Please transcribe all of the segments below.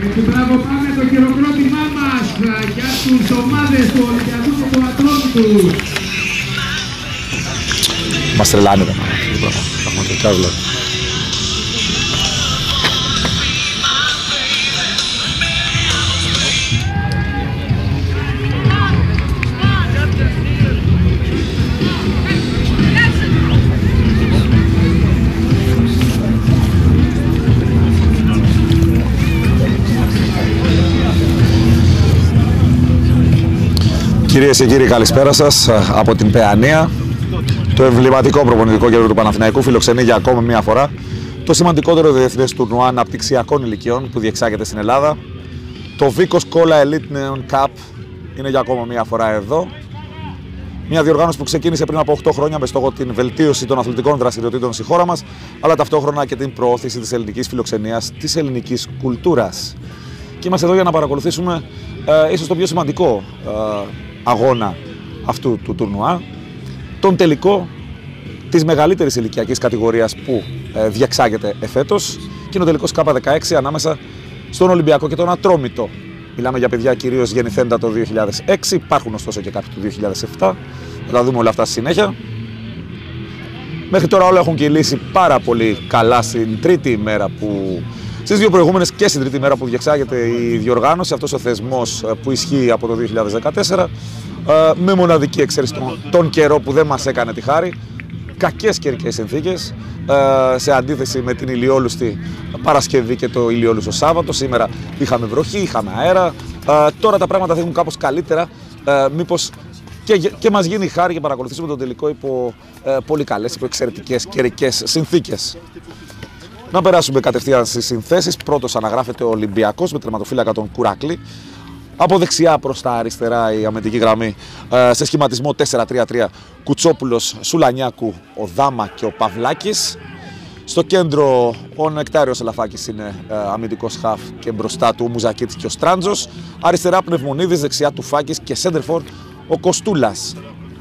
Μπράβο, πάμε το χειροκρότημά μας για τους ομάδες του Ολυμπιακού και του Ατρόμητου. Μας τρελάνε τα πραγματικά δηλαδή. Κυρίες και κύριοι, καλησπέρα σας από την Παιανία. Το εμβληματικό προπονητικό κέντρο του Παναθηναϊκού φιλοξενεί για ακόμα μία φορά το σημαντικότερο διεθνές τουρνουά αναπτυξιακών ηλικιών που διεξάγεται στην Ελλάδα. Το Vikos Kola Elite Neon Cup είναι για ακόμα μία φορά εδώ. Μια διοργάνωση που ξεκίνησε πριν από 8 χρόνια με στόχο την βελτίωση των αθλητικών δραστηριοτήτων στη χώρα μας, αλλά ταυτόχρονα και την προώθηση της ελληνικής φιλοξενίας, της ελληνικής κουλτούρας. Και είμαστε εδώ για να παρακολουθήσουμε ίσως το πιο σημαντικό αγώνα αυτού του τουρνουά, τον τελικό της μεγαλύτερης ηλικιακής κατηγορίας που διεξάγεται εφέτος, και είναι ο τελικός K16 ανάμεσα στον Ολυμπιακό και τον Ατρόμητο. Μιλάμε για παιδιά κυρίως γεννηθέντα το 2006, υπάρχουν ωστόσο και κάποιοι του 2007, θα τα δούμε όλα αυτά στη συνέχεια. Μέχρι τώρα όλα έχουν κυλήσει πάρα πολύ καλά στην τρίτη ημέρα στις δύο προηγούμενες και στην τρίτη μέρα που διεξάγεται η διοργάνωση, αυτός ο θεσμός που ισχύει από το 2014, με μοναδική εξαίρεση τον καιρό που δεν μας έκανε τη χάρη, κακές καιρικές συνθήκες, σε αντίθεση με την ηλιόλουστη Παρασκευή και το ηλιόλουστο Σάββατο. Σήμερα είχαμε βροχή, είχαμε αέρα, τώρα τα πράγματα θα έχουν κάπως καλύτερα, μήπως και μας γίνει η χάρη και παρακολουθήσουμε τον τελικό υπό πολύ καλές, υπό εξαιρετικές καιρικές συνθήκες. Να περάσουμε κατευθείαν στις συνθέσεις. Πρώτος αναγράφεται ο Ολυμπιακός με τερματοφύλακα τον Κουράκλη. Από δεξιά προς τα αριστερά η αμυντική γραμμή σε σχηματισμό 4-3-3. Κουτσόπουλος, Σουλανιάκου, ο Δάμα και ο Παυλάκης. Στο κέντρο ο Νεκτάριος Ελαφάκης είναι αμυντικός χαφ και μπροστά του ο Μουζακίτης και ο Στράντζος. Αριστερά Πνευμονίδης, δεξιά του Φάκης και σέντερφορ ο Κοστούλας.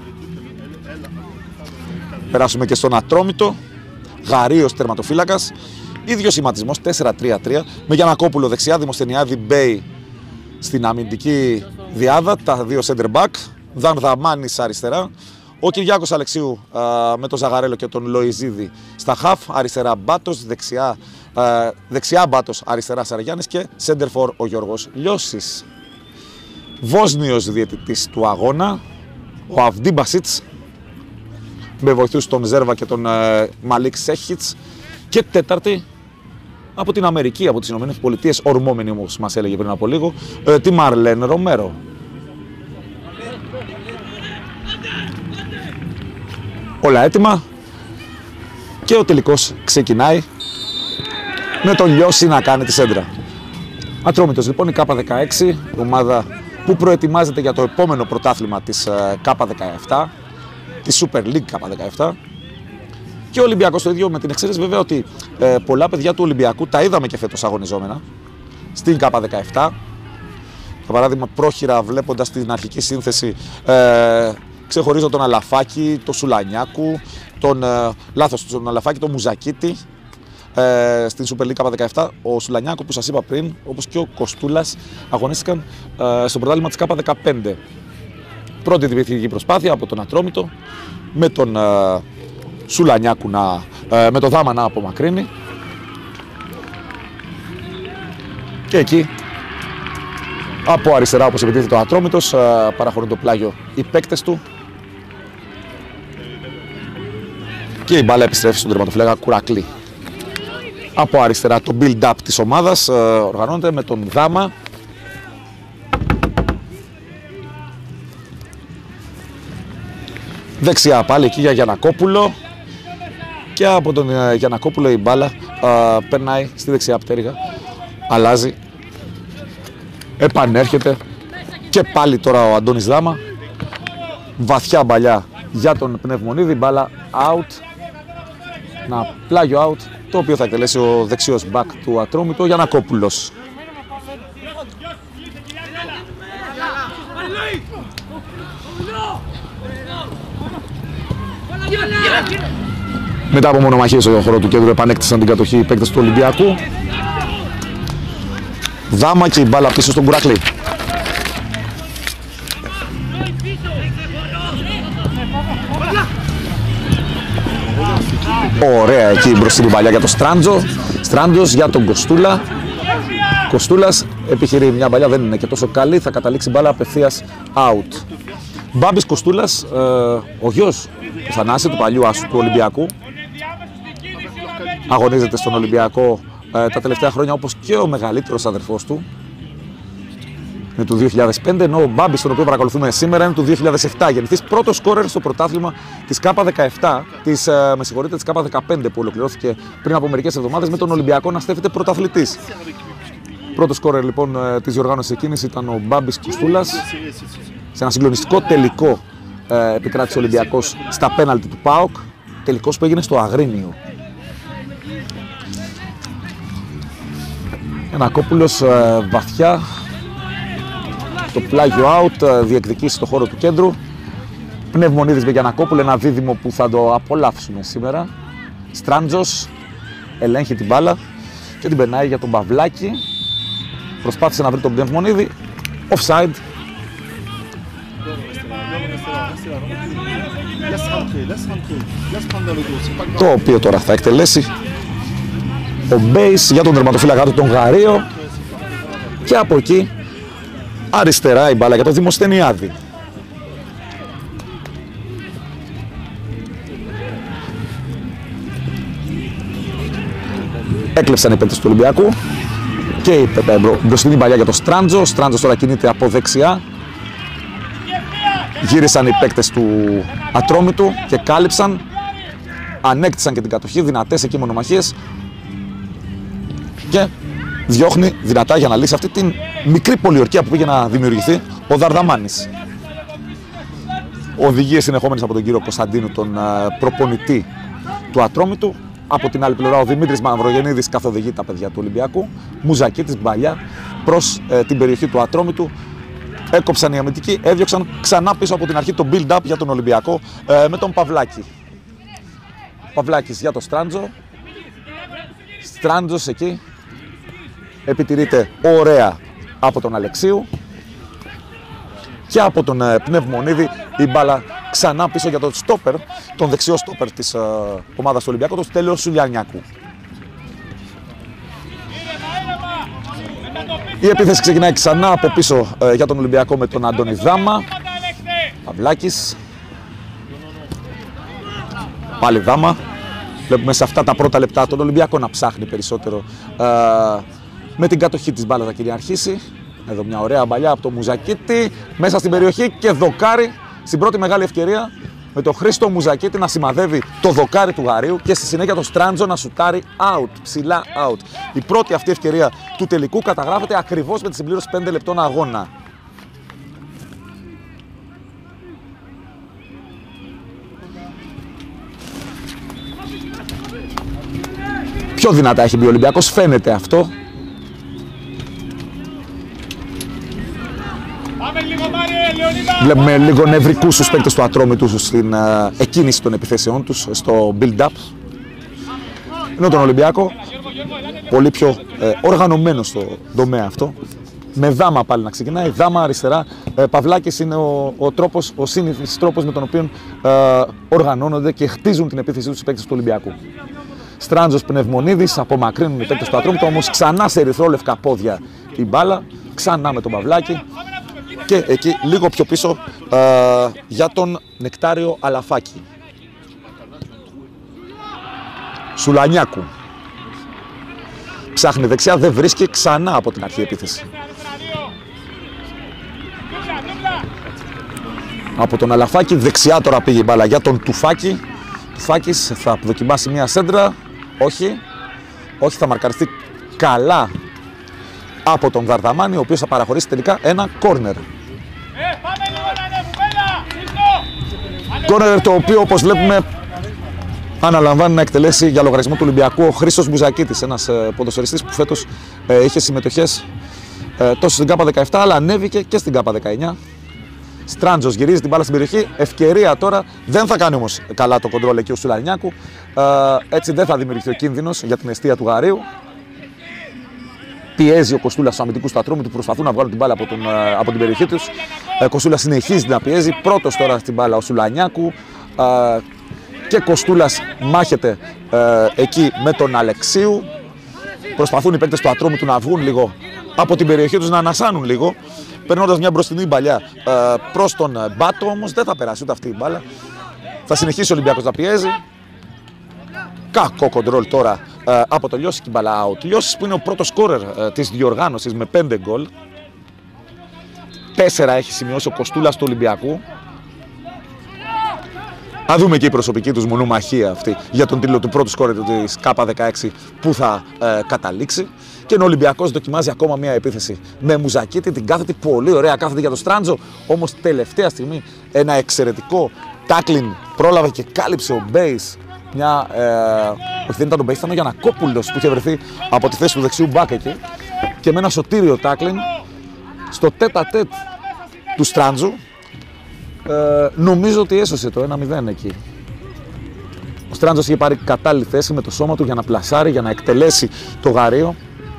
Περάσουμε και στον Ατρόμητο. Γαρίος τερματοφύλακας. Ίδιο σχηματισμός 4-3-3 με Γιαννακόπουλο δεξιά, Δημοσθενιάδη Μπέι στην αμυντική διάδα, τα δύο center back, Δανδαμάνης αριστερά, ο Κυριάκος Αλεξίου με τον Ζαγαρέλο και τον Λοϊζίδη στα χαφ, αριστερά Μπάτος, δεξιά Μπάτος, αριστερά Σαραγιάννης και center for ο Γιώργος Λιώσης. Βόσνιος διαιτητής του αγώνα, ο Αυντί Μπασίτς, με βοηθούς τον Ζέρβα και τον Μαλίκ Σέχιτς, και τέταρτη από την Αμερική, από τις Ηνωμένες Πολιτείες, ορμόμενη όπως μας έλεγε πριν από λίγο, τη Μαρλέν Ρομέρο. Όλα έτοιμα και ο τελικός ξεκινάει με τον Λιώση να κάνει τη σέντρα. Ατρόμητος λοιπόν, η K16, ομάδα που προετοιμάζεται για το επόμενο πρωτάθλημα της K17, τη Super League K17, και ο Ολυμπιακός το ίδιο, με την εξαίρεση βέβαια ότι πολλά παιδιά του Ολυμπιακού τα είδαμε και φέτος αγωνιζόμενα στην K17. Για παράδειγμα, πρόχειρα βλέποντας την αρχική σύνθεση, ξεχωρίζω τον Αλαφάκη, τον Σουλανιάκου, τον Αλαφάκη, τον Μουζακίτη στην Super League K17. Ο Σουλανιάκου που σας είπα πριν, όπως και ο Κοστούλας, αγωνίστηκαν στο πρωτάθλημα της K15. Πρώτη διπλή προσπάθεια από τον Ατρόμητο, με τον Σουλανιάκου με το Δάμα να απομακρύνει, και εκεί από αριστερά, όπως επιτίθεται ο Ατρόμητος, παραχωρούν το πλάγιο οι παίκτες του και η μπάλα επιστρέφει στον τερματοφύλακα Κουρακλή. Από αριστερά το build-up της ομάδας οργανώνεται με τον Δάμα, δεξιά πάλι εκεί για Γιαννακόπουλο, και από τον Γιαννακόπουλο η μπάλα περνάει στη δεξιά πτέρυγα, αλλάζει, επανέρχεται και πάλι τώρα ο Αντώνης Δάμα, βαθιά μπαλιά για τον Πνευμονίδη, μπάλα out, ένα πλάγιο out, το οποίο θα εκτελέσει ο δεξιός back του Ατρόμητο, Γιαννακόπουλος. Μετά από μονομαχίες στο χώρο του κέντρου επανέκτησαν την κατοχή οι παίκτες του Ολυμπιακού. Δάμα και η μπάλα πίσω στον Κουρακλή. Ωραία εκεί μπροστινή παλιά για τον Στράντζο. Στράντζος για τον Κοστούλα. Κοστούλας επιχειρεί μια παλιά, δεν είναι και τόσο καλή, θα καταλήξει μπάλα απευθείας out. Μπάμπης Κοστούλας, ο γιος του Θανάση, του παλιού άσου του Ολυμπιακού. Αγωνίζεται στον Ολυμπιακό τα τελευταία χρόνια, όπως και ο μεγαλύτερος αδερφός του. Είναι του 2005, ενώ ο Μπάμπης, τον οποίο παρακολουθούμε σήμερα, είναι του 2007. Γεννηθής πρώτος σκόρερ στο πρωτάθλημα της ΚΑΠΑ17, της ΚΑΠΑ15 που ολοκληρώθηκε πριν από μερικές εβδομάδες, με τον Ολυμπιακό να στέφεται πρωταθλητής. Πρώτος σκόρερ λοιπόν της διοργάνωσης εκείνης ήταν ο Μπάμπης Κοστούλας. Σε ένα συγκλονιστικό τελικό επικράτησε ο Ολυμπιακός στα πέναλτι του ΠΑΟΚ. Τελικός που έγινε στο Αγρίνιο. Γιαννακόπουλος βαθιά. Το πλάγιο out, διεκδικήσει στο χώρο του κέντρου. Πνευμονίδης με Γιαννακόπουλο, ένα δίδυμο που θα το απολαύσουμε σήμερα. Στράντζος ελέγχει την μπάλα και την περνάει για τον Παυλάκη. Προσπάθησε να βρει τον Πνευμονίδη. Offside. Το οποίο τώρα θα εκτελέσει ο Μπέις για τον τερματοφύλακα του τον Γαρίο. Και από εκεί αριστερά η μπάλα για τον Δημοσθενιάδη. Έκλεψαν οι παίκτες του Ολυμπιακού και η μπροστινή παλιά για τον Στράντζο. Ο Στράντζος τώρα κινείται από δεξιά. Γύρισαν οι παίκτες του Ατρόμητου και κάλυψαν. Ανέκτησαν και την κατοχή, δυνατές εκεί μονομαχίες. Και διώχνει δυνατά για να λύσει αυτή την μικρή πολιορκία που πήγε να δημιουργηθεί ο Δαρδαμάνης. Οδηγίες συνεχόμενες από τον κύριο Κωνσταντίνου, τον προπονητή του Ατρόμητου. Από την άλλη πλευρά ο Δημήτρης Μαυρογεννίδης καθοδηγεί τα παιδιά του Ολυμπιακού. Μουζακίτης μπαλιά προς την περιοχή του Ατρόμητου. Έκοψαν οι αμυντικοί, έδιωξαν ξανά πίσω από την αρχή το build-up για τον Ολυμπιακό με τον Παυλάκη. Παυλάκης για τον Στράντζο. Στράντζος εκεί επιτηρείται ωραία από τον Αλεξίου. Και από τον Πνευμονίδη η μπάλα ξανά πίσω για τον στόπερ, τον δεξιό στόπερ της ομάδας του Ολυμπιακού, τον Στέλιο Σουλιανιάκου. Η επίθεση ξεκινάει ξανά από πίσω για τον Ολυμπιακό με τον Αντώνη Δάμα. Παυλάκης. Πάλι Δάμα. Βλέπουμε σε αυτά τα πρώτα λεπτά τον Ολυμπιακό να ψάχνει περισσότερο με την κατοχή της μπάλας να κυριαρχήσει. Εδώ μια ωραία μπαλιά από το Μουζακίτη μέσα στην περιοχή και δοκάρι στην πρώτη μεγάλη ευκαιρία με τον Χρήστο Μουζακίτη να σημαδεύει το δοκάρι του Γαρίου και στη συνέχεια τον Στράντζο να σουτάρει out, ψηλά out. Η πρώτη αυτή ευκαιρία του τελικού καταγράφεται ακριβώς με τη συμπλήρωση 5 λεπτών αγώνα. Πιο δυνατά έχει μπει ο Ολυμπιακός, φαίνεται αυτό. Βλέπουμε λίγο νευρικούς τους παίκτες του Ατρόμητου στην εκκίνηση των επιθέσεών τους, στο build-up. Ενώ τον Ολυμπιακό πολύ πιο οργανωμένο στο τομέα αυτό. Με Δάμα πάλι να ξεκινάει, Δάμα αριστερά. Παυλάκης είναι ο σύνηθις τρόπος με τον οποίο οργανώνονται και χτίζουν την επίθεσή τους οι παίκτες του Ολυμπιακού. Στράντζος, Πνευμονίδης, απομακρύνουν οι παίκτες του Ατρόμητου, όμως ξανά σε ερυθρόλευκα πόδια η μπάλα, ξανά με τον Παυλάκη. Και εκεί λίγο πιο πίσω για τον Νεκτάριο Αλαφάκη. Σουλανιάκου. Ψάχνει δεξιά, δεν βρίσκει, ξανά από την αρχή επίθεση. Από τον Αλαφάκη, δεξιά τώρα πήγε η μπάλα για τον Τουφάκη. Τουφάκης θα δοκιμάσει μια σέντρα, όχι θα μαρκαριστεί καλά από τον Δαρδαμάνη, ο οποίος θα παραχωρήσει τελικά ένα κόρνερ. Κόρνερ το οποίο, όπως βλέπουμε, αναλαμβάνει να εκτελέσει για λογαριασμό του Ολυμπιακού ο Χρήστος Μουζακίτης, ένας ποδοσφαιριστής που φέτος είχε συμμετοχές τόσο στην ΚΑΠΑ17 αλλά ανέβηκε και στην ΚΑΠΑ19. Στράντζος γυρίζει την μπάλα στην περιοχή, ευκαιρία τώρα, δεν θα κάνει όμως καλά το κοντρόλ εκεί ο Σουλανιάκου, έτσι δεν θα δημιουργηθεί ο κίνδυνος για την εστία του Γαρίου. Πιέζει ο Κοστούλας στους αμυντικούς του Ατρόμητου, προσπαθούν να βγάλουν την μπάλα από την περιοχή τους. Κοστούλας συνεχίζει να πιέζει. Πρώτος τώρα στην μπάλα ο Σουλανιάκου. Και Κοστούλας μάχεται εκεί με τον Αλεξίου. Προσπαθούν οι παίκτες του Ατρόμητου να βγουν λίγο από την περιοχή τους, να ανασάνουν λίγο. Περνώντας μια μπροστινή μπαλιά προς τον Μπάτο, όμως δεν θα περάσει ούτε αυτή η μπάλα. Θα συνεχίσει ο Ολυμπιακός να πιέζει. Κακό κοντρόλ τώρα από το Λιώσης και η μπάλα out. Λιώσης που είναι ο πρώτος σκόρερ της διοργάνωσης με 5 γκολ. 4 έχει σημειώσει ο Κοστούλας του Ολυμπιακού. Θα δούμε και η προσωπική τους μονομαχία αυτή για τον τίτλο του πρώτου σκόρερ της K16 που θα καταλήξει. Και ο Ολυμπιακός δοκιμάζει ακόμα μια επίθεση με Μουζακίτη. Την κάθετη πολύ ωραία, κάθετη για τον Στράντζο. Όμως τελευταία στιγμή ένα εξαιρετικό τάκλιν πρόλαβε και κάλυψε ο Μπέις. Όχι, δεν ήταν ο Μπέις, ήταν ο Γιαννακόπουλος που είχε βρεθεί από τη θέση του δεξιού μπακ εκεί. Και με ένα σωτήριο τάκλιν στο τέτα-τέτ του Στράντζου. Νομίζω ότι έσωσε το 1-0 εκεί. Ο Στράντζος είχε πάρει κατάλληλη θέση με το σώμα του για να πλασάρει, για να εκτελέσει το γαρίο.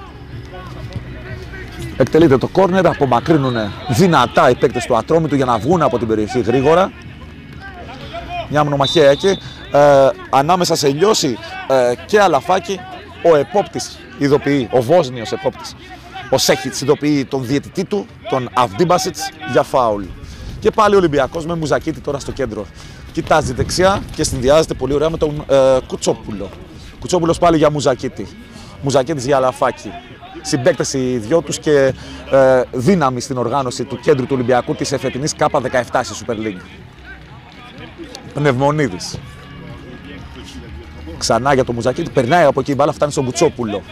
Εκτελείται το κόρνερ, απομακρύνουν δυνατά οι παίκτες του Ατρόμητου για να βγουν από την περιοχή γρήγορα. Μια μονομαχία εκεί. Ανάμεσα σε Λιώση και Αλαφάκη, ο επόπτης ειδοποιεί, ο Βόσνιος επόπτης, ο Σέχιτς ειδοποιεί τον διαιτητή του, τον Αυντίμπασιτς, για φάουλ. Και πάλι ο Ολυμπιακός με Μουζακίτη τώρα στο κέντρο. Κοιτάζει δεξιά και συνδυάζεται πολύ ωραία με τον Κουτσόπουλο. Κουτσόπουλος πάλι για Μουζακίτη. Μουζακίτης για Αλαφάκη. Συμπαίκτες οι δυο τους και δύναμη στην οργάνωση του κέντρου του Ολυμπιακού της εφετινής K17 στη Super League. Πνευμονίδης. Ξανά για τον Μουζακίτη, περνάει από εκεί η μπάλα, φτάνει στον Κουτσόπουλο.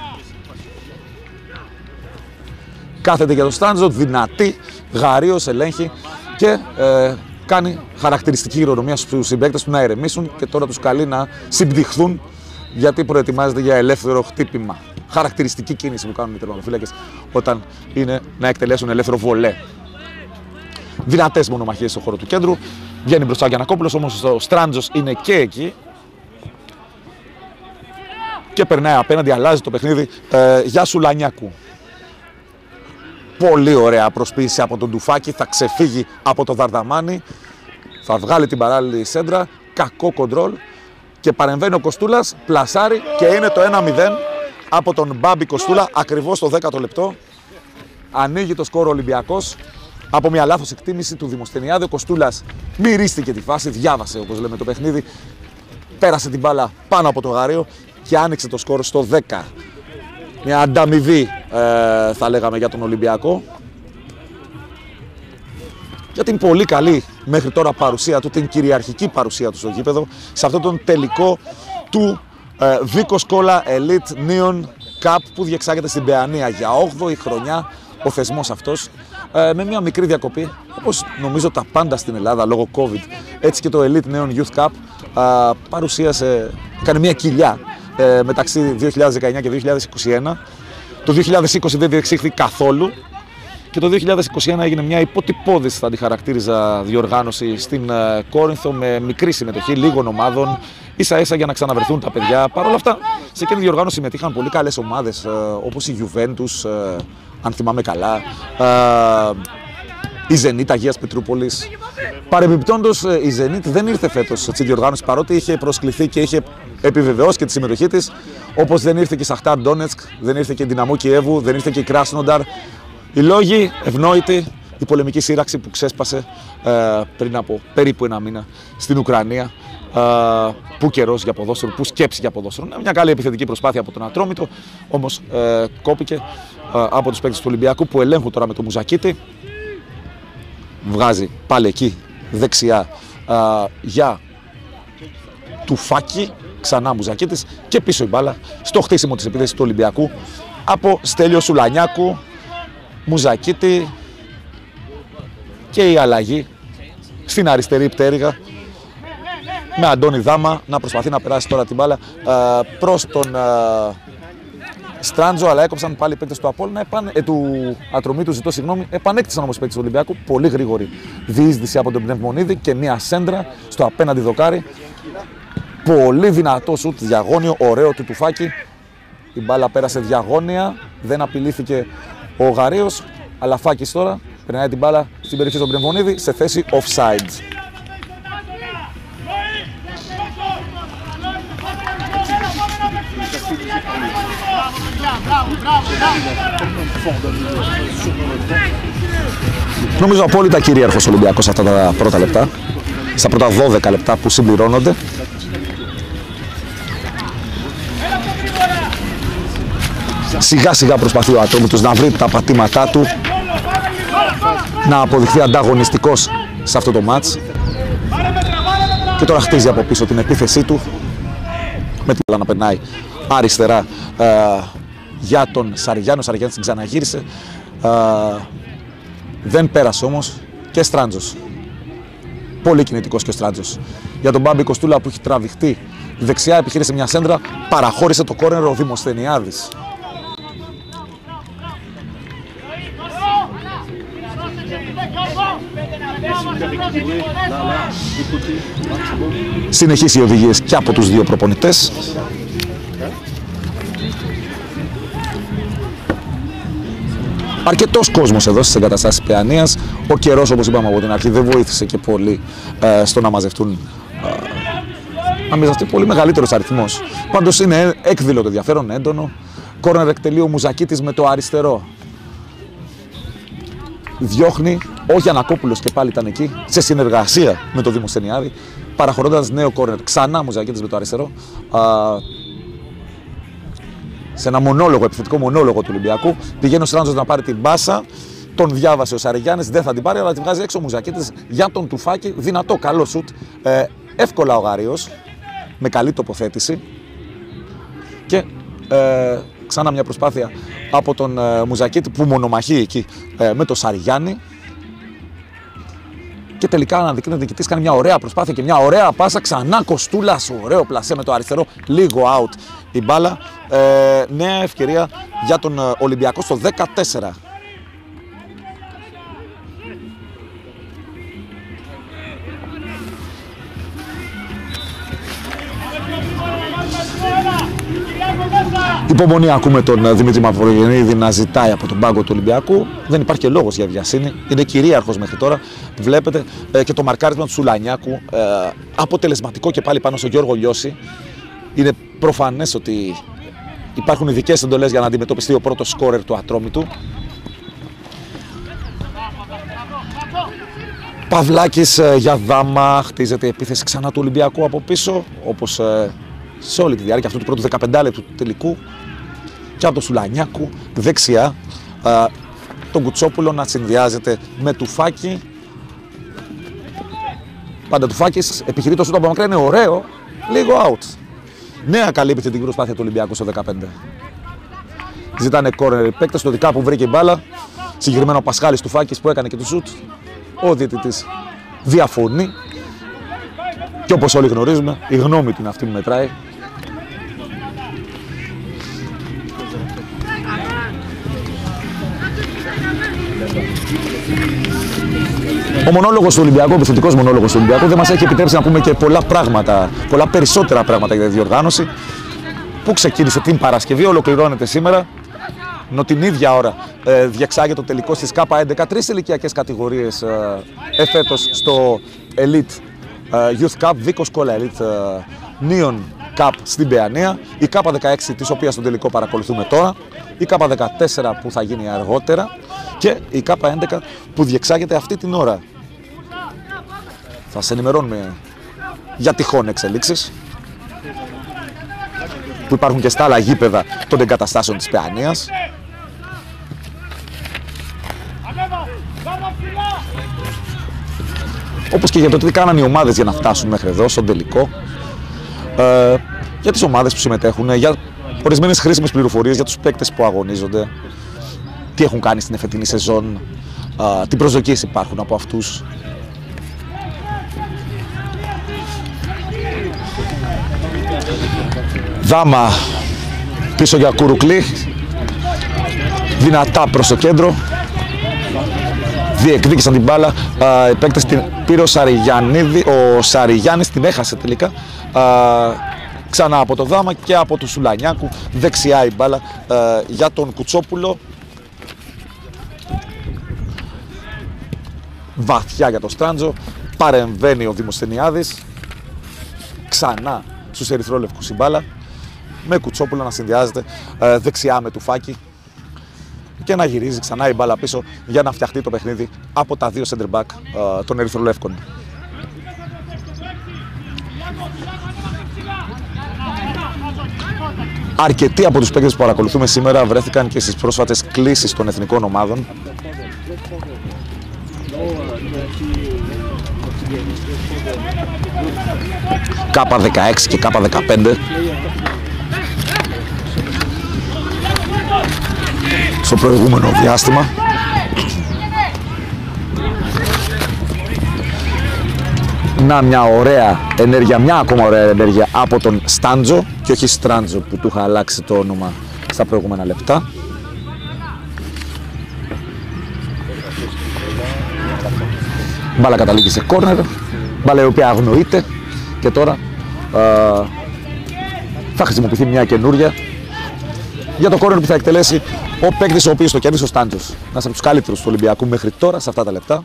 Κάθεται για τον Στράντζο, δυνατή, γαρίος, ελέγχει και κάνει χαρακτηριστική ηρωνομία στους συμπαίκτες του να ηρεμήσουν και τώρα τους καλεί να συμπτυχθούν γιατί προετοιμάζεται για ελεύθερο χτύπημα. Χαρακτηριστική κίνηση που κάνουν οι τερματοφύλακες όταν είναι να εκτελέσουν ελεύθερο βολέ. Δυνατές μονομαχίες στον χώρο του κέντρου. Βγαίνει μπροστά ο Γιαννακόπουλος, όμως ο Στράντζος είναι και εκεί. Και περνάει απέναντι, αλλάζει το παιχνίδι για Σουλανιάκου. Πολύ ωραία προσποίηση από τον Ντουφάκη, θα ξεφύγει από το Δαρδαμάνι. Θα βγάλει την παράλληλη σέντρα, κακό κοντρόλ. Και παρεμβαίνει ο Κοστούλας, πλασάρει και είναι το 1-0 από τον Μπάμπη Κοστούλα, ακριβώς στο 10ο λεπτό. Ανοίγει το σκόρο Ολυμπιακός. Από μια λάθος εκτίμηση του Δημοσθενιάδη, ο Κοστούλας μυρίστηκε τη φάση, διάβασε όπως λέμε το παιχνίδι, πέρασε την μπάλα πάνω από το γαρίο και άνοιξε το σκόρο στο 10. Μια ανταμοιβή θα λέγαμε για τον Ολυμπιακό. Για την πολύ καλή μέχρι τώρα παρουσία του, την κυριαρχική παρουσία του στο γήπεδο, σε αυτόν τον τελικό του Βίκος Κόλλα Elite Neon Cup που διεξάγεται στην Παιανία για 8η χρονιά ο θεσμός αυτός, με μια μικρή διακοπή, όπως νομίζω τα πάντα στην Ελλάδα λόγω COVID. Έτσι και το Elite Neon Youth Cup έκανε μια κοιλιά μεταξύ 2019 και 2021. Το 2020 δεν διεξήχθη καθόλου και το 2021 έγινε μια υποτυπώδης, θα τη χαρακτήριζα, διοργάνωση στην Κόρινθο με μικρή συμμετοχή λίγων ομάδων, ίσα-ίσα για να ξαναβρεθούν τα παιδιά. Παρ' όλα αυτά, σε εκείνη τη διοργάνωση συμμετείχαν πολύ καλές ομάδες όπως η Juventus, αν θυμάμαι καλά, η Zenit Αγίας Πετρούπολης. Παρεμπιπτόντως, η Zenit δεν ήρθε φέτος στη διοργάνωση παρότι είχε προσκληθεί και είχε επιβεβαιώσει και τη συμμετοχή της. Όπως δεν ήρθε και η Σαχτάρ Ντόνετσκ, δεν ήρθε και η Δυναμό Κιέβου, δεν ήρθε και η Κράσνονταρ. Οι λόγοι ευνόητοι, η πολεμική σύραξη που ξέσπασε πριν από περίπου ένα μήνα στην Ουκρανία. Που καιρός για ποδόσφαιρο, που σκέψη για ποδόσφαιρο. Μια καλή επιθετική προσπάθεια από τον Ατρόμητο, όμως κόπηκε από τους παίκτες του Ολυμπιακού που ελέγχουν τώρα με το Μουζακίτη. Βγάζει πάλι εκεί δεξιά για Τουφάκη, ξανά Μουζακίτης και πίσω η μπάλα στο χτίσιμο της επίθεσης του Ολυμπιακού από Στέλιο Σουλανιάκου, Μουζακίτη και η αλλαγή στην αριστερή πτέρυγα με Αντώνη Δάμα να προσπαθεί να περάσει τώρα την μπάλα προς τον Στράντζο, αλλά έκοψαν πάλι οι παίκτες του Απόλλωνα, του Ατρομήτου, ζητώ συγγνώμη, επανέκτησαν όμως οι παίκτες του Ολυμπιακού, πολύ γρήγορη διείσδυση από τον Πνευμονίδη και μια σέντρα στο απέναντι δοκάρι. Πολύ δυνατό σουτ διαγώνιο, ωραίο του Τουφάκη. Η μπάλα πέρασε διαγώνια, δεν απειλήθηκε ο Γαρίος, αλλά Φάκης τώρα περνάει την μπάλα στην περιοχή του Μπρεμβονίδη σε θέση offside. Νομίζω απόλυτα κυρίαρχος Ολυμπιακός αυτά τα πρώτα λεπτά, στα πρώτα 12 λεπτά που συμπληρώνονται. Σιγά σιγά προσπαθεί ο Ατρόμητος να βρει τα πατήματά του, να αποδειχθεί ανταγωνιστικός σε αυτό το μάτς. Και τώρα χτίζει από πίσω την επίθεσή του, με την να περνάει αριστερά για τον Σαριγιάννη. Ο Σαριγιάννης την ξαναγύρισε, δεν πέρασε όμως και Στράντζος. Πολύ κινητικός και ο Στράντζος. Για τον Μπάμπη Κοστούλα που έχει τραβηχτεί δεξιά, επιχείρησε μια σέντρα, παραχώρησε το κόρνερ ο Δημοσθενιάδης. Συνεχίσει οι οδηγίες και από τους δύο προπονητές. Αρκετός κόσμος εδώ στις εγκαταστάσεις Παιανίας. Ο καιρός, όπως είπαμε από την αρχή, δεν βοήθησε και πολύ στο να μαζευτούν πολύ μεγαλύτερος αριθμός. Πάντως είναι έκδηλο το ενδιαφέρον, έντονο. Κόρνερ εκτελεί ο Μουζακίτης με το αριστερό. Διώχνει, ο Γιαννακόπουλος και πάλι ήταν εκεί, σε συνεργασία με τον Δημοσθενιάδη, παραχωρώντας νέο κόρνερ. Ξανά Μουζακίτης με το αριστερό. Σε ένα μονόλογο, επιθετικό μονόλογο του Ολυμπιακού. Πηγαίνει ο Στράντζος να πάρει την μπάσα. Τον διάβασε ο Σαριγιάννης, δεν θα την πάρει, αλλά τη βγάζει έξω ο Μουζακίτης για τον Τουφάκη. Δυνατό, καλό σουτ. Εύκολα ο Γαρίος, με καλή τοποθέτηση. Και ξανά μια προσπάθεια από τον Μουζακίτη που μονομαχεί εκεί με τον Σαριγιάννη. Και τελικά αναδεικνύεται ο νικητής, κάνει μια ωραία προσπάθεια και μια ωραία πάσα. Ξανά Κοστούλας, ωραίο πλασέ με το αριστερό, λίγο out η μπάλα. Νέα ευκαιρία για τον Ολυμπιακό στο 14. Υπομονή ακούμε τον Δημήτρη Μαυρογεννίδη να ζητάει από τον πάγκο του Ολυμπιακού. Δεν υπάρχει και λόγος για βιασύνη. Είναι κυρίαρχος μέχρι τώρα. Βλέπετε και το μαρκάρισμα του Σουλανιάκου. Αποτελεσματικό και πάλι πάνω στο Γιώργο Λιώση. Είναι προφανές ότι υπάρχουν ειδικές εντολές για να αντιμετωπιστεί ο πρώτος σκόρερ του Ατρόμητου. Παυλάκης για Δάμα. Χτίζεται η επίθεση ξανά του Ολυμπιακού από πίσω, όπως σε όλη τη διάρκεια αυτού του πρώτου 15 λεπτού του τελικού. Και από τον Σουλανιάκου δεξιά, τον Κουτσόπουλο να συνδυάζεται με Τουφάκη. Πάντα Τουφάκης επιχειρεί το σούτ από μακριά, είναι ωραίο, λίγο out. Νέα καλή επιθετική προσπάθεια του Ολυμπιακού στο 15. Ζητάνε κόρνερ οι παίκτες, το δικά που βρήκε η μπάλα. Συγκεκριμένα ο Πασχάλης Τουφάκης που έκανε και το σούτ. Ο διαιτητής διαφωνεί. Και όπως όλοι γνωρίζουμε, η γνώμη την αυτή που μετράει. Ο μονόλογος του Ολυμπιακού, ο επιθετικός μονόλογος του Ολυμπιακού, δεν μας έχει επιτρέψει να πούμε και πολλά πράγματα, πολλά περισσότερα πράγματα για τη διοργάνωση που ξεκίνησε την Παρασκευή, ολοκληρώνεται σήμερα. Ενώ την ίδια ώρα διεξάγεται το τελικό στις K11, 3 ηλικιακές κατηγορίες εφέτος στο Elite Youth Cup, Βίκος Κόλλα Elite Neon Cup στην Παιανία, η K16 της οποίας το τελικό παρακολουθούμε τώρα, η K14 που θα γίνει αργότερα και η K11 που διεξάγεται αυτή την ώρα. Θα σε ενημερώνουμε για τυχόν εξελίξεις που υπάρχουν και στα άλλα γήπεδα των εγκαταστάσεων της Παιανίας. Όπως και για το τι κάνανε οι ομάδες για να φτάσουν μέχρι εδώ, στον τελικό. Για τις ομάδες που συμμετέχουν, για ορισμένες χρήσιμες πληροφορίες για τους παίκτες που αγωνίζονται, τι έχουν κάνει στην εφετινή σεζόν, τι προσδοκίες υπάρχουν από αυτούς. Δάμα πίσω για Κουρουκλή, δυνατά προς το κέντρο, διεκδίκησαν την μπάλα, οι παίκτες την πήρε ο Σαριγιάννης την έχασε τελικά Ξανά από το Δάμα και από του Σουλανιάκου. Δεξιά η μπάλα για τον Κουτσόπουλο. Βαθιά για τον Στράντζο. Παρεμβαίνει ο Δημοσθενιάδης. Ξανά στους ερυθρόλευκους η μπάλα. Με Κουτσόπουλο να συνδυάζεται δεξιά με Τουφάκη. Και να γυρίζει ξανά η μπάλα πίσω για να φτιαχτεί το παιχνίδι από τα δύο center back των ερυθρολεύκων. Αρκετοί από τους παίκτες που παρακολουθούμε σήμερα βρέθηκαν και στις πρόσφατες κλήσεις των εθνικών ομάδων. K16 και K15 στο προηγούμενο διάστημα. Να μια ωραία ενέργεια, μια ακόμα ωραία ενέργεια από τον Στάντζο και όχι Στράντζο που του είχα αλλάξει το όνομα στα προηγούμενα λεπτά. Μπάλα καταλήγει σε κόρνερ, μπάλα η οποία αγνοείται και τώρα θα χρησιμοποιηθεί μια καινούρια για το κόρνερ που θα εκτελέσει ο παίκτης ο οποίος το κέρδισε, ο Στάντζος. Ένας από τους καλύτερους του Ολυμπιακού μέχρι τώρα σε αυτά τα λεπτά.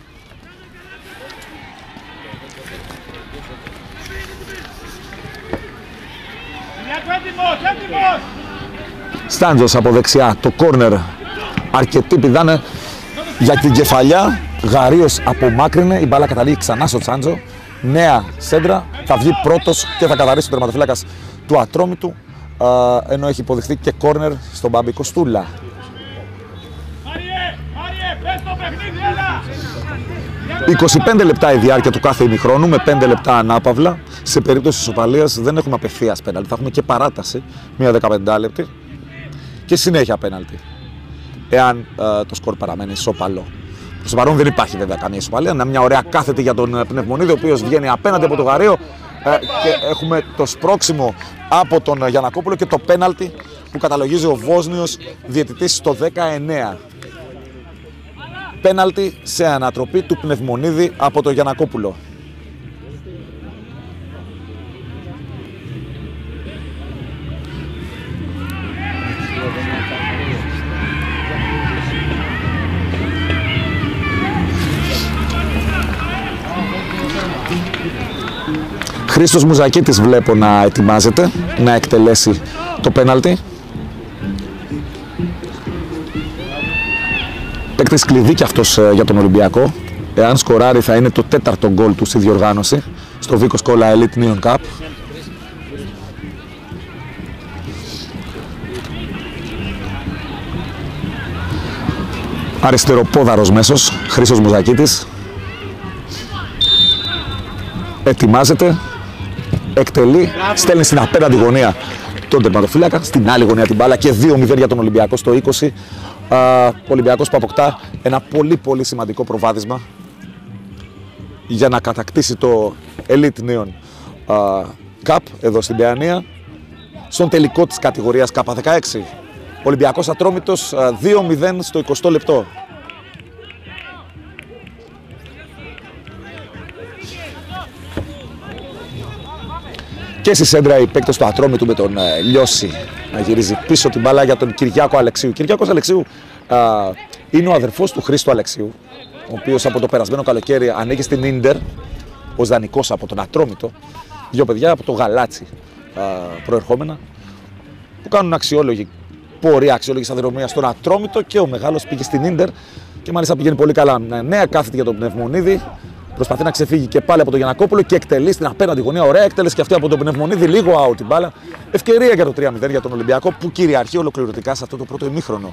Στάντζος από δεξιά, το κόρνερ αρκετοί πηδάνε για την κεφαλιά. Γαρίος απομάκρυνε, η μπάλα καταλήγει ξανά στο Στάντζο. Νέα σέντρα, θα βγει πρώτος και θα καθαρίσει ο τερματοφύλακας του Ατρόμητου, ενώ έχει υποδειχθεί και κόρνερ στον Μπάμπη Κοστούλα. 25 λεπτά η διάρκεια του κάθε ημιχρόνου με 5 λεπτά ανάπαυλα. Σε περίπτωση ισοπαλίας δεν έχουμε απευθείας πέναλτι, θα έχουμε και παράταση, μία 15 λεπτή και συνέχεια πέναλτι, εάν το σκορ παραμένει ισοπαλό. Προς το παρόν δεν υπάρχει βέβαια καμία ισοπαλία. Είναι μια ωραία κάθετη για τον Πνευμονίδη, ο οποίος βγαίνει απέναντι από το Γαρίο και έχουμε το σπρώξιμο από τον Γιαννακόπουλο και το πέναλτι που καταλογίζει ο Βόσνιος διαιτητής στο 19. Πέναλτι σε ανατροπή του Πνευμονίδη από τον Γιαννακόπουλο. Χρήστος Μουζακίτης βλέπω να ετοιμάζεται να εκτελέσει το πέναλτι. Παίκτης κλειδί και αυτός για τον Ολυμπιακό. Εάν σκοράρει θα είναι το 4ο γκολ του στη διοργάνωση στο Βίκος Κόλλα Elite Neon Cup. Αριστεροπόδαρος μέσος, Χρήστος Μουζακίτης. Ετοιμάζεται, εκτελεί, στέλνει στην απέναντι γωνία τον τερματοφύλακα, στην άλλη γωνία την μπάλα και 2-0 για τον Ολυμπιακό στο 20. Ο Ολυμπιακός που αποκτά ένα πολύ σημαντικό προβάδισμα για να κατακτήσει το Elite Neon Cup εδώ στην Παιανία στον τελικό της κατηγορίας K16. Ολυμπιακός Ατρόμητος 2-0 στο 20 λεπτό. Και στη σέντρα οι παίκτες του Ατρόμητου με τον Λιώση να γυρίζει πίσω την μπάλα για τον Κυριάκο Αλεξίου. Κυριάκος Αλεξίου είναι ο αδερφός του Χρήστου Αλεξίου, ο οποίος από το περασμένο καλοκαίρι ανήκει στην Ίντερ ως δανεικός από τον Ατρόμητο. Δύο παιδιά από το Γαλάτσι προερχόμενα που κάνουν αξιόλογη πορεία, αξιόλογη σταδιοδρομία στον Ατρόμητο και ο μεγάλος πήγε στην Ίντερ και μάλιστα πηγαίνει πολύ καλά. Νέα κάθετη για τον Πνευμονίδη. Προσπαθεί να ξεφύγει και πάλι από τον Γιαννακόπουλο και εκτελεί στην απέναντι γωνία. Ωραία εκτέλεση και αυτή από τον Πνευμονίδη. Λίγο out την μπάλα. Ευκαιρία για το 3-0 για τον Ολυμπιακό που κυριαρχεί ολοκληρωτικά σε αυτό το πρώτο ημίχρονο.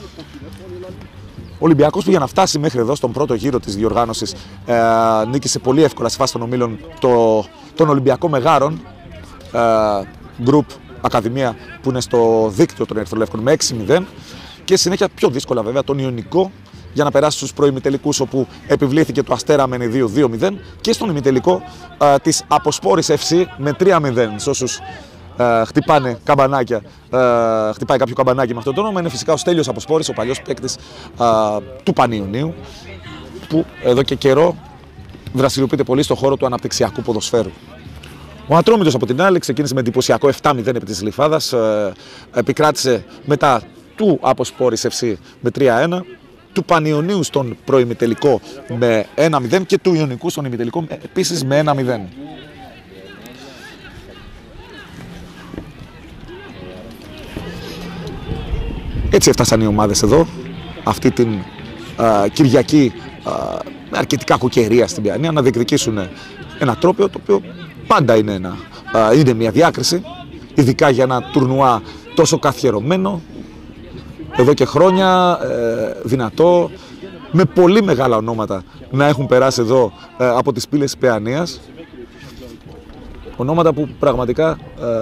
Ο Ολυμπιακός που για να φτάσει μέχρι εδώ στον πρώτο γύρο της διοργάνωσης νίκησε πολύ εύκολα στη φάση των ομίλων τον Ολυμπιακό Μεγάρων. Group Ακαδημία που είναι στο δίκτυο των Ερυθρολεύκων με 6-0. Και συνέχεια πιο δύσκολα βέβαια τον Ιωνικό για να περάσει στους προημιτελικούς όπου επιβλήθηκε το Αστέρα Μενιδίου 2-0 και στον ημιτελικό της Αποσπόρης FC με 3-0. Σε όσους χτυπάνε καμπανάκια, χτυπάει κάποιο καμπανάκι με αυτό το όνομα, είναι φυσικά ο Στέλιος Αποσπόρης, ο παλιός παίκτης του Πανιωνίου που εδώ και καιρό δραστηριοποιείται πολύ στον χώρο του αναπτυξιακού ποδοσφαίρου. Ο Ατρόμητος από την άλλη ξεκίνησε με εντυπωσιακό 7-0 επί της Γλυφάδας, επικράτησε μετά του Αποσπόρης FC με 3-1, του Πανιωνίου στον προημιτελικό με 1-0 και του Ιωνικού στον ημιτελικό επίσης με 1-0. Έτσι έφτασαν οι ομάδες εδώ, αυτή την Κυριακή με αρκετή κακοκαιρία στην Παιανία, να διεκδικήσουν ένα τρόπαιο το οποίο πάντα είναι μια διάκριση, ειδικά για ένα τουρνουά τόσο καθιερωμένο, εδώ και χρόνια, δυνατό, με πολύ μεγάλα ονόματα να έχουν περάσει εδώ από τις πύλες της Παιανίας. Ονόματα που πραγματικά,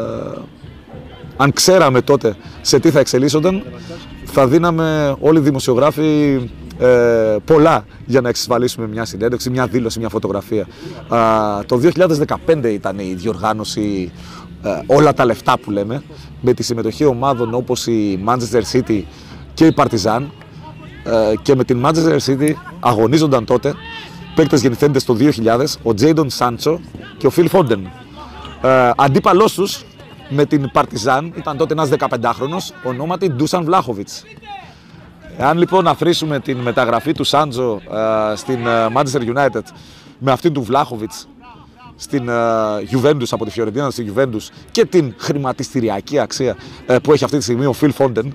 αν ξέραμε τότε σε τι θα εξελίσσονταν, θα δίναμε όλοι οι δημοσιογράφοι πολλά για να εξασφαλίσουμε μια συνέντευξη, μια δήλωση, μια φωτογραφία. Το 2015 ήταν η διοργάνωση όλα τα λεφτά που λέμε, με τη συμμετοχή ομάδων όπως η Manchester City και η Partizan, και με την Manchester City αγωνίζονταν τότε παίκτες γεννηθέντες το 2000, ο Jadon Sancho και ο Phil Foden. Αντίπαλός τους με την Partizan ήταν τότε ένας 15χρονος ονόματι Dusan Vlahovic. Εάν λοιπόν αφρίσουμε την μεταγραφή του Σάντζο στην Manchester United με αυτήν του Vlahovic στην Juventus, από τη Φιωρεντίνα στη Juventus, και την χρηματιστηριακή αξία που έχει αυτή τη στιγμή ο Phil Foden,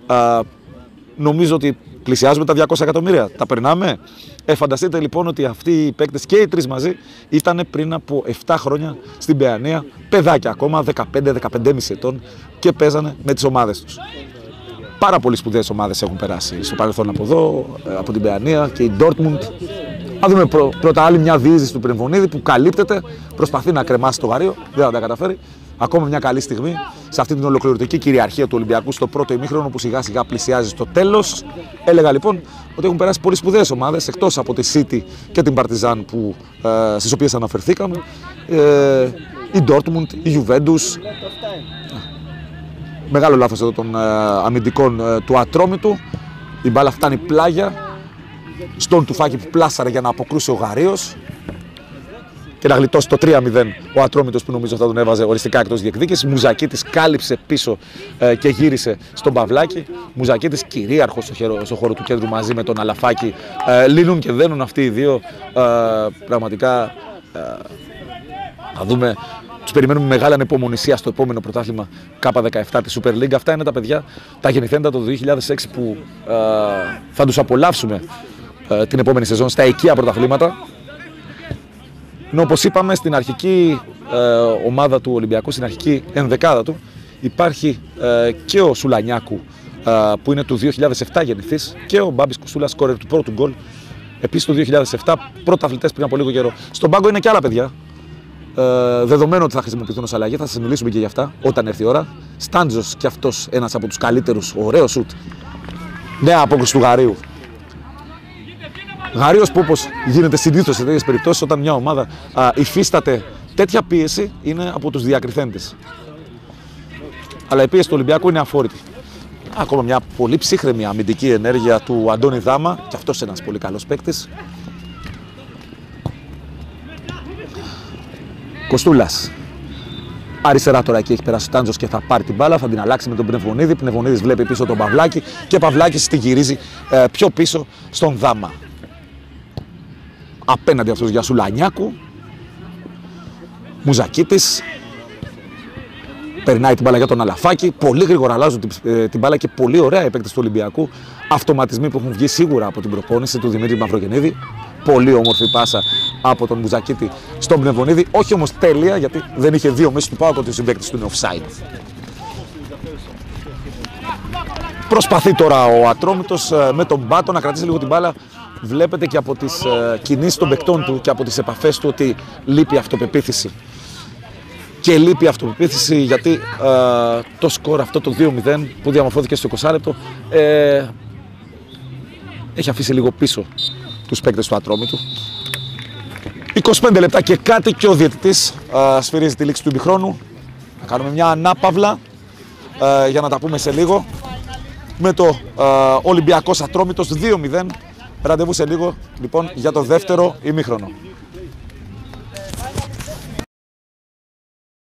νομίζω ότι πλησιάζουμε τα 200 εκατομμύρια. Τα περνάμε. Φανταστείτε λοιπόν ότι αυτοί οι παίκτες και οι τρεις μαζί ήταν πριν από 7 χρόνια στην Παιανία, παιδάκια ακόμα, 15-15,5 ετών, και παίζανε με τις ομάδες τους. Πάρα πολύ σπουδαίες ομάδες έχουν περάσει στο παρελθόν από εδώ, από την Παιανία, και η Dortmund. Να δούμε πρώτα άλλη μια διείσδυση του Πνευμονίδη που καλύπτεται, προσπαθεί να κρεμάσει το γαρίο, δεν θα τα καταφέρει. Ακόμα μια καλή στιγμή σε αυτή την ολοκληρωτική κυριαρχία του Ολυμπιακού στο πρώτο ημίχρονο που σιγά σιγά πλησιάζει στο τέλος. Έλεγα λοιπόν ότι έχουν περάσει πολύ σπουδαίες ομάδες, εκτός από τη City και την Partizan στις οποίες αναφερθήκαμε, η Dortmund, η Juventus. Μεγάλο λάθος εδώ των αμυντικών του Ατρόμητου. Η μπάλα φτάνει πλάγια στον Τουφάκη που πλάσαρε για να αποκρούσει ο Γαρίος και να γλιτώσει το 3-0 ο Ατρόμητος, που νομίζω θα τον έβαζε οριστικά εκτός διεκδίκησης. Μουζακίτης κάλυψε πίσω και γύρισε στον Παυλάκη. Μουζακίτης κυρίαρχος στο χώρο του κέντρου μαζί με τον Αλαφάκη. Λύνουν και δένουν αυτοί οι δύο. Πραγματικά θα δούμε. Τους περιμένουμε μεγάλη ανυπομονησία στο επόμενο πρωτάθλημα K17 της Super League. Αυτά είναι τα παιδιά, τα γεννηθέντα το 2006, που θα τους απολαύσουμε την επόμενη σεζόν στα οικεία πρωταθλήματα. Ενώ όπως είπαμε, στην αρχική ομάδα του Ολυμπιακού, στην αρχική ενδεκάδα του, υπάρχει και ο Σουλανιάκου, που είναι του 2007 γεννηθής, και ο Μπάμπης Κουσούλας, σκόρερ του πρώτου γκολ, επίσης το 2007, πρωταθλητές πριν από λίγο καιρό. Στον πάγκο είναι και άλλα παιδιά. Δεδομένου ότι θα χρησιμοποιηθούν ως αλλαγή, θα σας μιλήσουμε και για αυτά όταν έρθει η ώρα. Στάντζος, και αυτός ένας από τους καλύτερους, ωραίο σουτ. Νέα απόκριση του Γαρίου. Γαρίος που, όπως γίνεται συνήθως σε τέτοιες περιπτώσεις, όταν μια ομάδα υφίσταται τέτοια πίεση, είναι από τους διακριθέντες. Αλλά η πίεση του Ολυμπιακού είναι αφόρητη. Ακόμα μια πολύ ψύχρεμη αμυντική ενέργεια του Αντώνη Δάμα, και αυτός ένας πολύ καλός παίκτης. Κοστούλας. Αριστερά τώρα εκεί έχει περάσει ο Τάντζος και θα πάρει την μπάλα, θα την αλλάξει με τον Πνευμονίδη. Πνευμονίδης βλέπει πίσω τον Παυλάκη και Παυλάκης τη γυρίζει πιο πίσω στον Δάμα. Απέναντι αυτός για Σουλανιάκου. Μουζακίτης. Περνάει την μπάλα για τον Αλαφάκη. Πολύ γρήγορα αλλάζουν την μπάλα και πολύ ωραία οι παίκτες του Ολυμπιακού. Αυτοματισμοί που έχουν βγει σίγουρα από την προπόνηση του Δημήτρη Μαυρογεννίδη. Πολύ όμορφη πάσα από τον Μουζακίτη στον Πνευμονίδη. Όχι όμως τέλεια, γιατί δεν είχε δύο μέσα του ΠΑΟΚ ότι ο συμπαίκτης του είναι offside. Προσπαθεί τώρα ο Ατρόμητος με τον Πάτο να κρατήσει λίγο την μπάλα. Βλέπετε και από τις κινήσεις των παικτών του και από τις επαφές του ότι λείπει αυτοπεποίθηση. Και λείπει αυτοπεποίθηση γιατί το σκορ αυτό το 2-0 που διαμορφώθηκε στο 20 λεπτό έχει αφήσει λίγο πίσω τους παίκτες του Ατρόμητου. 25 λεπτά και κάτι και ο διαιτητής σφυρίζει τη λήξη του ημιχρόνου. Θα κάνουμε μια ανάπαυλα για να τα πούμε σε λίγο με το Ολυμπιακός Ατρόμητος 2-0. Ραντεβού σε λίγο λοιπόν για το δεύτερο ημίχρονο.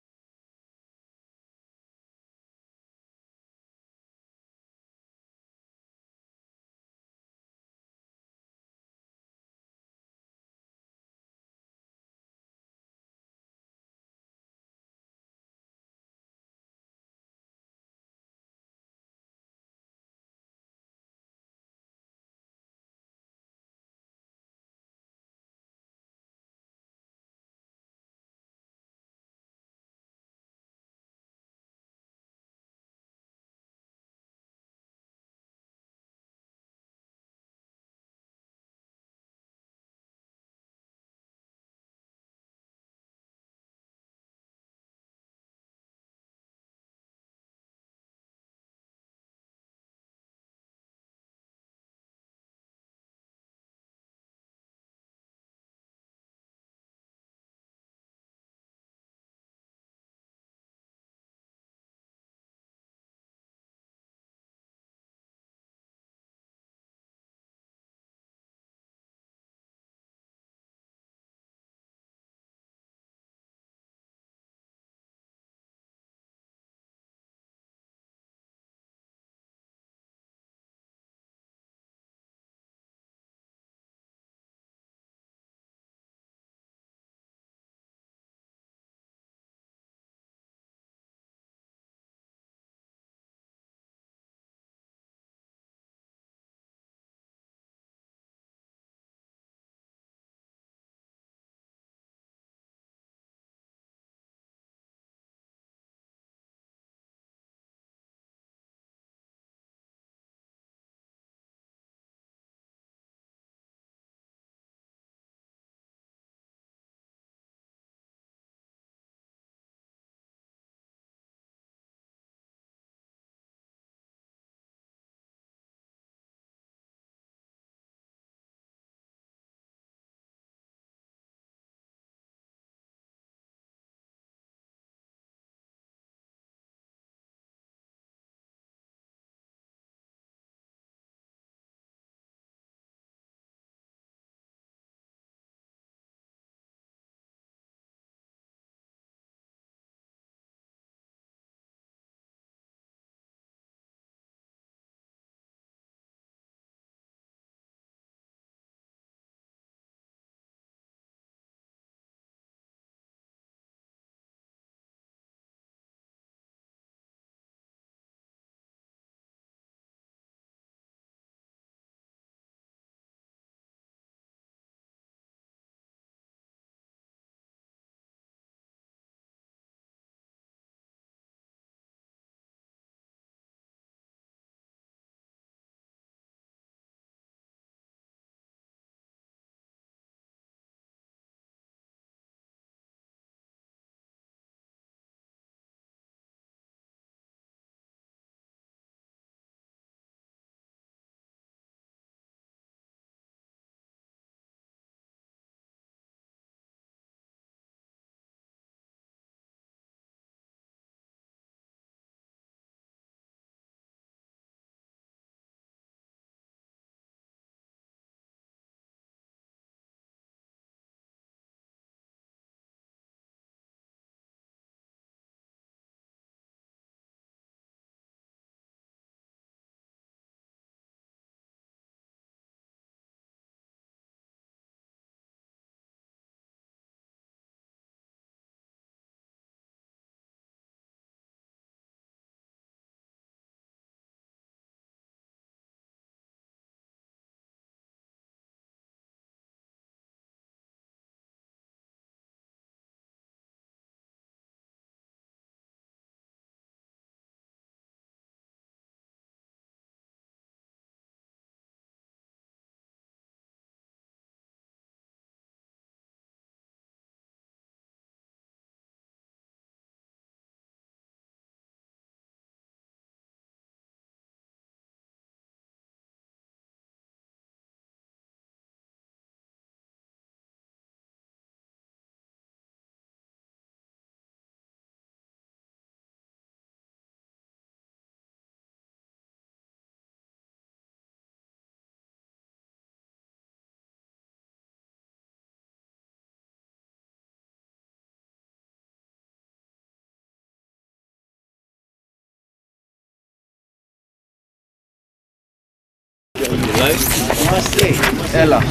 Έλα.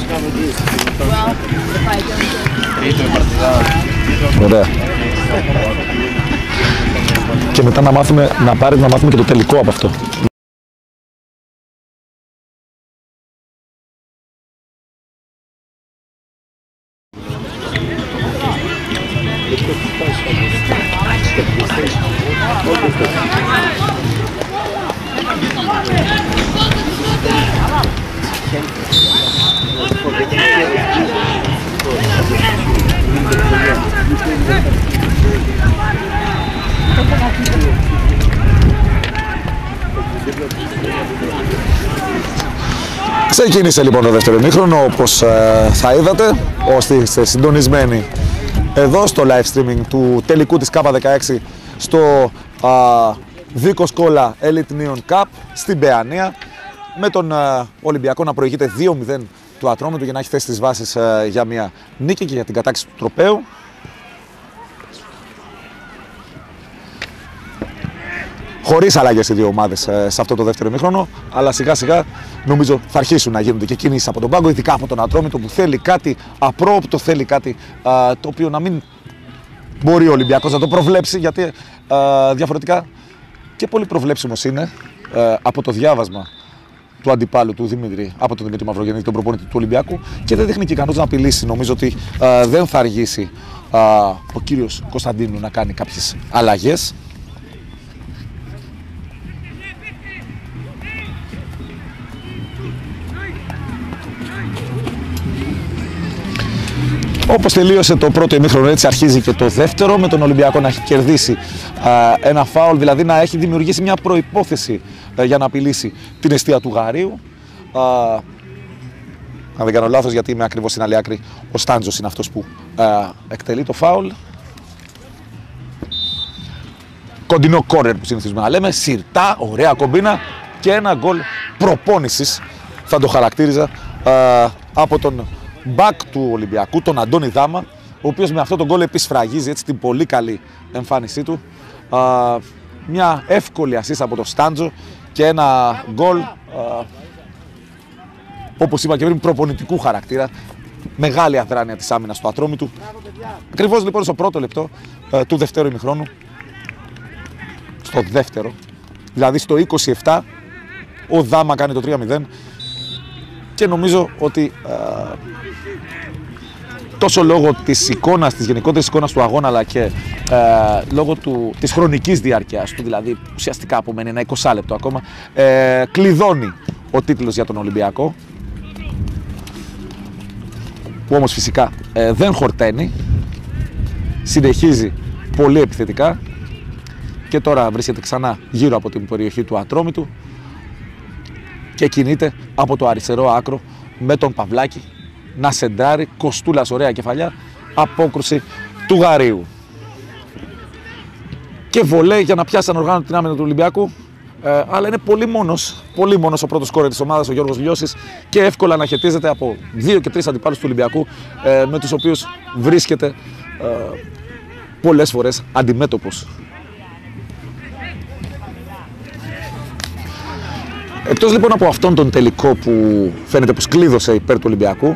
Ωραία. Και μετά να μάθουμε και το τελικό από αυτό. Ξεκίνησε λοιπόν το δεύτερο ημίχρονο, όπως θα είδατε, όσοι είστε συντονισμένοι εδώ στο live streaming του τελικού της K16 στο Δίκος Κόλλα Elite Neon Cup στην Παιανία, με τον Ολυμπιακό να προηγείται 2-0 του Ατρόμητου για να έχει θέσει τις βάσεις για μια νίκη και για την κατάκτηση του τροπαίου. Χωρίς αλλαγές οι δύο ομάδες σε αυτό το δεύτερο ημίχρονο, αλλά σιγά σιγά νομίζω θα αρχίσουν να γίνονται και κινήσεις από τον πάγκο, ειδικά από τον Ατρόμητο που θέλει κάτι απρόοπτο, θέλει κάτι το οποίο να μην μπορεί ο Ολυμπιακός να το προβλέψει, γιατί διαφορετικά και πολύ προβλέψιμος είναι από το διάβασμα του αντιπάλου του Δημήτρη, από τον Δημήτρη Μαυρογεννή, τον προπονητή του Ολυμπιακού, και δεν δείχνει και ικανός να απειλήσει. Νομίζω ότι δεν θα αργήσει ο κύριος Κωνσταντίνου να κάνει κάποιες αλλαγές. Όπως τελείωσε το πρώτο ημίχρονο, έτσι αρχίζει και το δεύτερο, με τον Ολυμπιακό να έχει κερδίσει ένα φάουλ, δηλαδή να έχει δημιουργήσει μια προϋπόθεση για να απειλήσει την εστία του Γαρίου. Αν δεν κάνω λάθος, γιατί είμαι ακριβώς στην άλλη άκρη, ο Στάντζος είναι αυτός που εκτελεί το φάουλ. Κοντινό κόρνερ που συνηθίζουμε να λέμε, σιρτά, ωραία κομπίνα και ένα γκολ προπόνησης, θα το χαρακτήριζα, από τον μπακ του Ολυμπιακού, τον Αντώνη Δάμα, ο οποίος με αυτό τον γκολ επισφραγίζει έτσι την πολύ καλή εμφάνισή του. Μια εύκολη ασίστ από τον Στάντζο και ένα γκολ, όπως είπα και πριν, προπονητικού χαρακτήρα. Μεγάλη αδράνεια της άμυνας του Ατρόμητου. Ακριβώς λοιπόν στο πρώτο λεπτό του δευτέρου ημιχρόνου, στο δεύτερο, δηλαδή στο 27, ο Δάμα κάνει το 3-0 και νομίζω ότι τόσο λόγω της εικόνας, της γενικότερης εικόνας του αγώνα, αλλά και λόγω της χρονικής διάρκειας του, δηλαδή ουσιαστικά απομένει ένα 20 λεπτό ακόμα, κλειδώνει ο τίτλος για τον Ολυμπιακό, που όμως φυσικά δεν χορταίνει, συνεχίζει πολύ επιθετικά και τώρα βρίσκεται ξανά γύρω από την περιοχή του Ατρόμητου και κινείται από το αριστερό άκρο με τον Παυλάκη να σεντράρει. Κοστούλας, ωραία κεφαλιά, απόκρουση του Γαρίου και βολέ για να πιάσει ανοργάνωτη την άμυνα του Ολυμπιακού, αλλά είναι πολύ μόνος ο πρώτος σκόρερ της ομάδας, ο Γιώργος Λιώσης, και εύκολα αναχαιτίζεται από 2 και 3 αντιπάλους του Ολυμπιακού, με τους οποίους βρίσκεται πολλές φορές αντιμέτωπος. Εκτός λοιπόν από αυτόν τον τελικό που φαίνεται πως κλείδωσε υπέρ του Ολυμπιακού,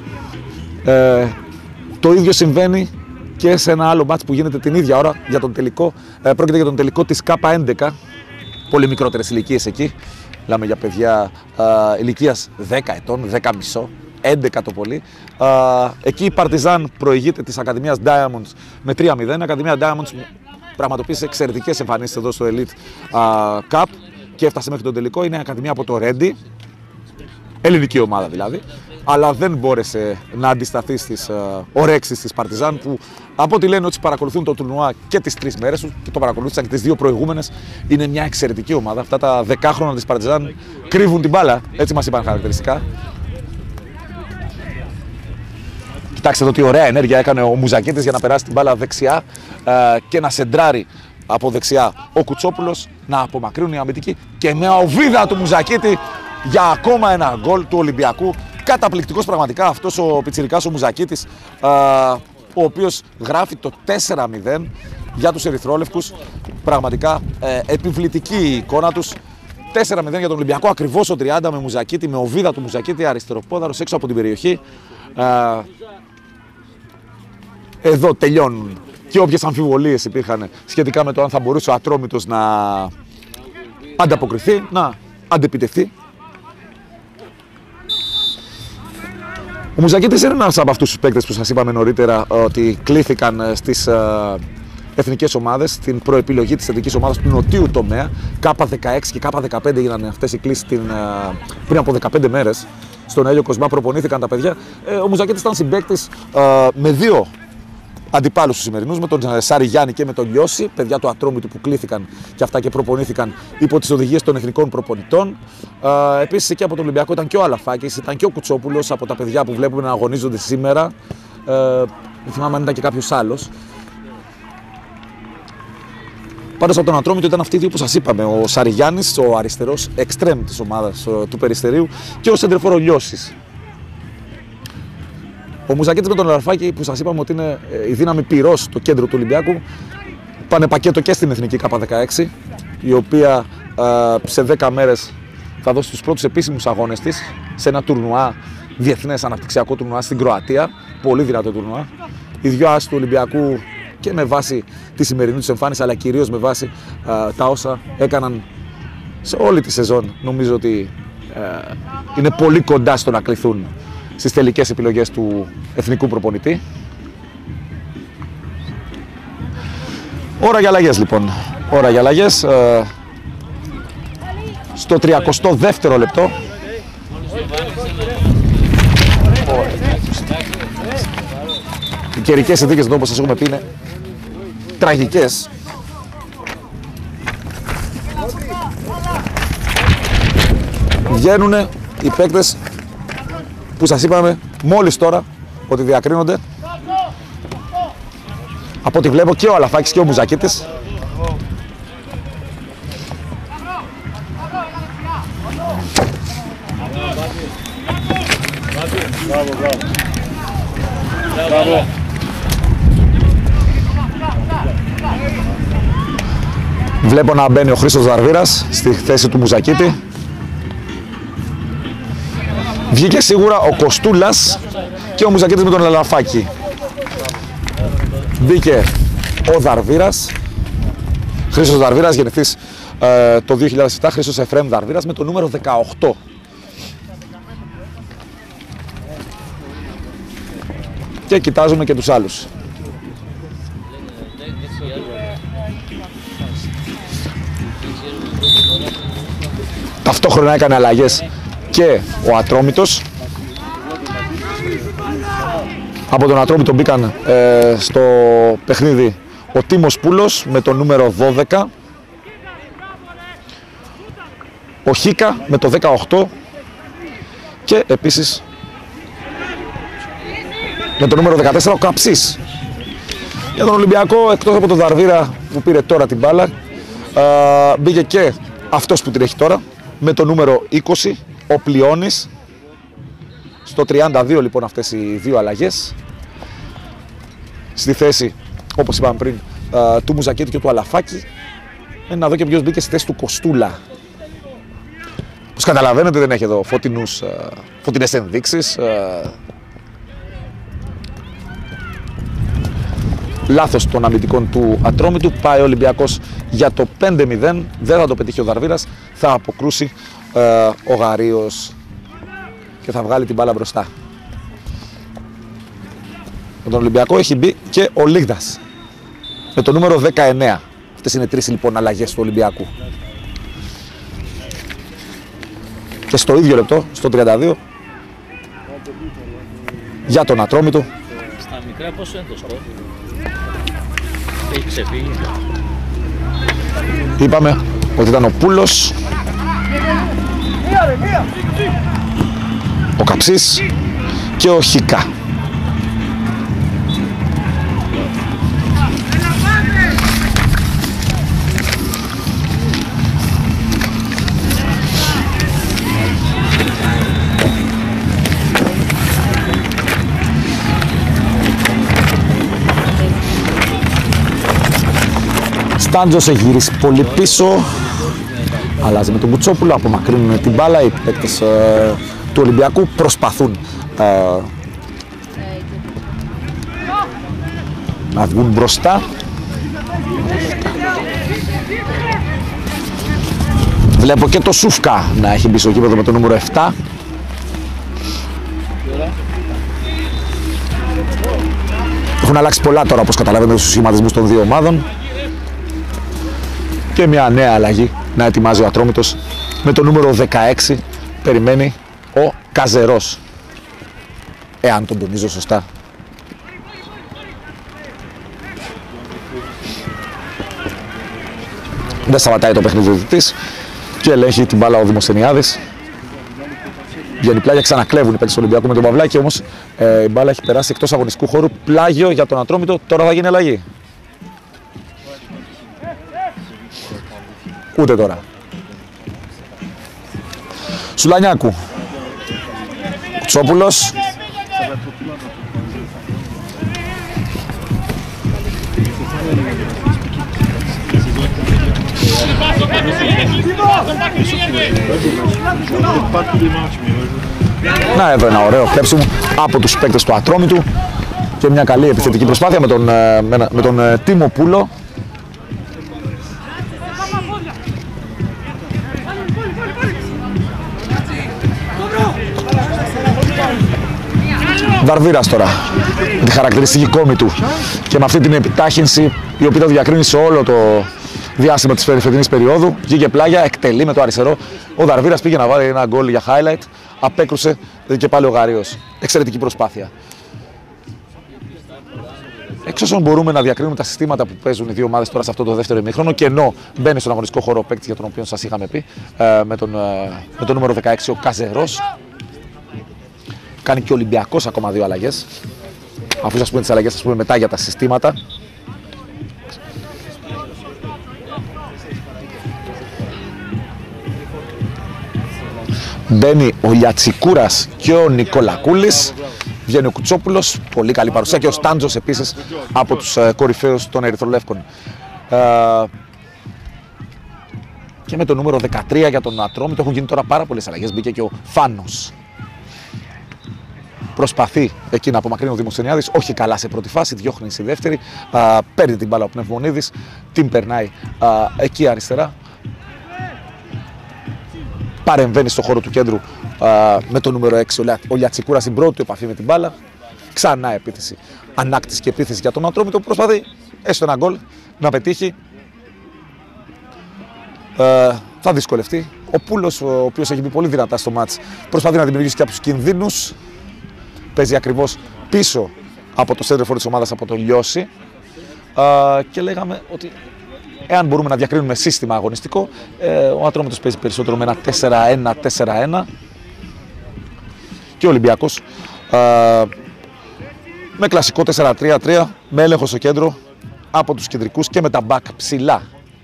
το ίδιο συμβαίνει και σε ένα άλλο μάτς που γίνεται την ίδια ώρα για τον τελικό. Πρόκειται για τον τελικό της K11, πολύ μικρότερες ηλικίες εκεί. Μιλάμε για παιδιά ηλικίας 10 ετών, 10,5, 11 το πολύ. Εκεί η Παρτιζάν προηγείται της Ακαδημίας Diamonds με 3-0. Η Ακαδημία Diamonds πραγματοποίησε εξαιρετικές εμφανίσεις εδώ στο Elite Cup και έφτασε μέχρι τον τελικό. Είναι ακαδημία από το Ρέντι, ελληνική ομάδα δηλαδή, αλλά δεν μπόρεσε να αντισταθεί στις ορέξεις της Παρτιζάν, που από ό,τι λένε ότι παρακολουθούν το τουρνουά και τις 3 μέρες του και το παρακολούθησαν και τις 2 προηγούμενες. Είναι μια εξαιρετική ομάδα. Αυτά τα 10 της Παρτιζάν κρύβουν την μπάλα, έτσι μας είπαν χαρακτηριστικά. Κοιτάξτε εδώ τι ωραία ενέργεια έκανε ο Μουζακίτης για να περάσει την μπάλα δεξιά και να σεντράρει από δεξιά ο Κουτσόπουλος, να απομακρύνουν οι αμυντικοί και με οβίδα του Μουζακίτη για ακόμα ένα γκολ του Ολυμπιακού. Καταπληκτικός πραγματικά αυτός ο πιτσιρικάς ο Μουζακίτης, ο οποίος γράφει το 4-0 για τους ερυθρόλευκους. Πραγματικά επιβλητική η εικόνα τους. 4-0 για τον Ολυμπιακό, ακριβώς ο 30 με Μουζακίτη, με οβίδα του Μουζακίτη, αριστεροπόδαρος έξω από την περιοχή. Εδώ τελειώνουν και όποιες αμφιβολίες υπήρχαν σχετικά με το αν θα μπορούσε ο Ατρόμητος να ανταποκριθεί, να αντεπιτεθεί. Ο Μουζακίτης είναι ένας από αυτούς τους παίκτες που σας είπαμε νωρίτερα ότι κλήθηκαν στις εθνικές ομάδες, στην προεπιλογή της εθνικής ομάδας του νοτίου τομέα. K16 και K15 έγιναν αυτές οι κλήσεις πριν από 15 μέρες. Στον Έλιο Κοσμά προπονήθηκαν τα παιδιά. Ο Μουζακίτης ήταν συμπαίκτης με δύο αντιπάλους τους σημερινούς, με τον Σάρι Γιάννη και με τον Λιώση, παιδιά του Ατρόμητου που κλήθηκαν και αυτά και προπονήθηκαν υπό τις οδηγίες των εθνικών προπονητών. Επίσης εκεί από τον Ολυμπιακό ήταν και ο Αλαφάκης, ήταν και ο Κουτσόπουλος από τα παιδιά που βλέπουμε να αγωνίζονται σήμερα. Δεν θυμάμαι αν ήταν και κάποιος άλλος. Πάντως από τον Ατρόμητο ήταν αυτοί οι δύο που σας είπαμε, ο Σάρι Γιάννης, ο αριστερός εξτρέμ της ομάδας του Περιστερίου και ο σεντερφόρ ο Λιώσης. Ο Μουζακίτης με τον Αλαφάκη που σας είπαμε ότι είναι η δύναμη πυρός στο κέντρο του Ολυμπιακού, πάνε πακέτο και στην εθνική K16, η οποία σε 10 μέρες θα δώσει τους πρώτους επίσημους αγώνες της σε ένα τουρνουά, διεθνές αναπτυξιακό τουρνουά στην Κροατία, πολύ δυνατό τουρνουά. Οι δυο άσοι του Ολυμπιακού και με βάση τη σημερινή τους εμφάνιση, αλλά κυρίως με βάση τα όσα έκαναν σε όλη τη σεζόν, νομίζω ότι είναι πολύ κοντά στο να κληθούν στις τελικές επιλογές του εθνικού προπονητή. Ώρα για αλλαγές λοιπόν. Ώρα για αλλαγές. Στο 32ο λεπτό. Οι καιρικές συνθήκες εδώ, όπως σας έχουμε πει, είναι τραγικές. Βγαίνουν οι παίκτες που σας είπαμε μόλις τώρα ότι διακρίνονται. Από ό,τι βλέπω και ο Αλαφάκης και ο Μουζακίτης. Βλέπω να μπαίνει ο Χρήστος Δαρβήρας στη θέση του Μουζακίτη. Βγήκε σίγουρα ο Κοστούλας και ο Μουζακίτης με τον Αλαφάκη. Μπήκε ο Δαρβήρας, Χρήστος Δαρβήρας, γεννηθής το 2007, Χρήστος Εφραίμ Δαρβήρας με το νούμερο 18. Και κοιτάζουμε και τους άλλους. Ταυτόχρονα έκανε αλλαγές και ο Ατρόμητος. Από τον Ατρόμητο μπήκαν στο παιχνίδι ο Τίμος Πούλος με το νούμερο 12, ο Χίκα με το 18 και επίσης με το νούμερο 14 ο Καψής. Για τον Ολυμπιακό, εκτός από τον Δαρβήρα που πήρε τώρα την μπάλα, μπήκε και αυτός που την έχει τώρα με το νούμερο 20, ο Πλιώνης. Στο 32 λοιπόν αυτές οι δύο αλλαγές. Στη θέση, όπως είπαμε πριν, του Μουζακίτη και του Αλαφάκη. Να δω και ποιος μπήκε στη θέση του Κοστούλα. Όπως καταλαβαίνετε δεν έχει εδώ φωτεινές ενδείξεις. Λάθος των αμυντικών του Ατρόμητου. Πάει ο Ολυμπιακός για το 5-0. Δεν θα το πετύχει ο Δαρβήρας. Θα αποκρούσει ο Γαρίος και θα βγάλει την μπάλα μπροστά. Με τον Ολυμπιακό έχει μπει και ο Λίγδας με το νούμερο 19. Αυτές είναι τρεις λοιπόν αλλαγές του Ολυμπιακού. Και στο ίδιο λεπτό, στο 32, για τον Ατρόμητο. Στα μικρά πόσο είναι το σκορ? Έχει ξεφύγει. Είπαμε ότι ήταν ο Πούλος, ο Καψής και ο Χίκα. Στάντζος έχει γυρίσει πολύ πίσω. αλλάζει με τον Κουτσόπουλο, απομακρύνουν την μπάλα, οι παίκτες του Ολυμπιακού προσπαθούν να βγουν μπροστά. Βλέπω και το Σούφκα να έχει μπει στο γήπεδο με το νούμερο 7. Έχουν αλλάξει πολλά τώρα, όπως καταλαβαίνετε, στους σχηματισμούς των δύο ομάδων. Και μια νέα αλλαγή να ετοιμάζει ο Ατρόμητος με το νούμερο 16. Περιμένει ο Καζερός, εάν τον τονίζω σωστά. Δεν σταματάει το παιχνίδι διαιτητής και ελέγχει την μπάλα ο Δημοσθενιάδης. Βγαίνει πλάγια, ξανακλέβουν οι παίκτες του Ολυμπιακού με τον Παυλάκη, όμως η μπάλα έχει περάσει εκτός αγωνιστικού χώρου. Πλάγιο για τον Ατρόμητο, τώρα θα γίνει αλλαγή. Ούτε τώρα. Σουλανιάκου. Κουτσόπουλος. Να, εδώ ένα ωραίο κλέψιμο από τους παίκτες του Ατρόμητου και μια καλή επιθετική προσπάθεια με τον Τίμο Πούλο. Βαρβίρας τώρα, με τη χαρακτηριστική κόμη του και με αυτή την επιτάχυνση η οποία το διακρίνει σε όλο το διάστημα της φετινής περίοδου. Βγήκε πλάγια, εκτελεί με το αριστερό. Ο Βαρβίρας πήγε να βάλει ένα γκολ για highlight, απέκρουσε και πάλι ο Γαρίος. Εξαιρετική προσπάθεια. Εξ όσων μπορούμε να διακρίνουμε τα συστήματα που παίζουν οι δύο ομάδες τώρα σε αυτό το δεύτερο ημίχρονο, και ενώ μπαίνει στον αγωνιστικό χώρο ο παίκτης για τον οποίο σας είχαμε πει, με τον νούμερο 16 ο Καζερός. Κάνει και ο Ολυμπιακός ακόμα δύο αλλαγές. Αφού σας πούμε τις αλλαγές, σας πούμε μετά για τα συστήματα. Μπαίνει ο Λιατσικούρας και ο Νικολακούλης. Βγαίνει ο Κουτσόπουλος, πολύ καλή παρουσία, και ο Στάντζος επίσης από τους κορυφαίους των Ερυθρολεύκων. Και με το νούμερο 13 για τον Ατρόμητο έχουν γίνει τώρα πάρα πολλές αλλαγές. Μπήκε και ο Φάνος. Προσπαθεί εκεί να απομακρύνει ο Δημοσθενιάδης, όχι καλά σε πρώτη φάση, διώχνει στη δεύτερη, παίρνει την μπάλα ο Πνευμονίδης, την περνάει εκεί αριστερά. Παρεμβαίνει στο χώρο του κέντρου με το νούμερο 6 ο Λιατσικούρας, στην πρώτη επαφή με την μπάλα. Ξανά επίθεση, ανάκτηση και επίθεση για τον Ατρόμητο που προσπαθεί έστω ένα γκολ να πετύχει. Θα δυσκολευτεί. Ο Πούλος, ο οποίος έχει μπει πολύ δυνατά στο μάτς, προσπαθεί να δημιουργήσει κάποιους κινδύνους. Παίζει ακριβώς πίσω από το center for της ομάδας, από τον Λιώση. Και λέγαμε ότι εάν μπορούμε να διακρίνουμε σύστημα αγωνιστικό, ο Ατρόμητος παίζει περισσότερο με ένα 4-1-4-1 και ο Ολυμπιακός με κλασικό 4-3-3, με έλεγχο στο κέντρο από τους κεντρικούς και με τα back ψηλά.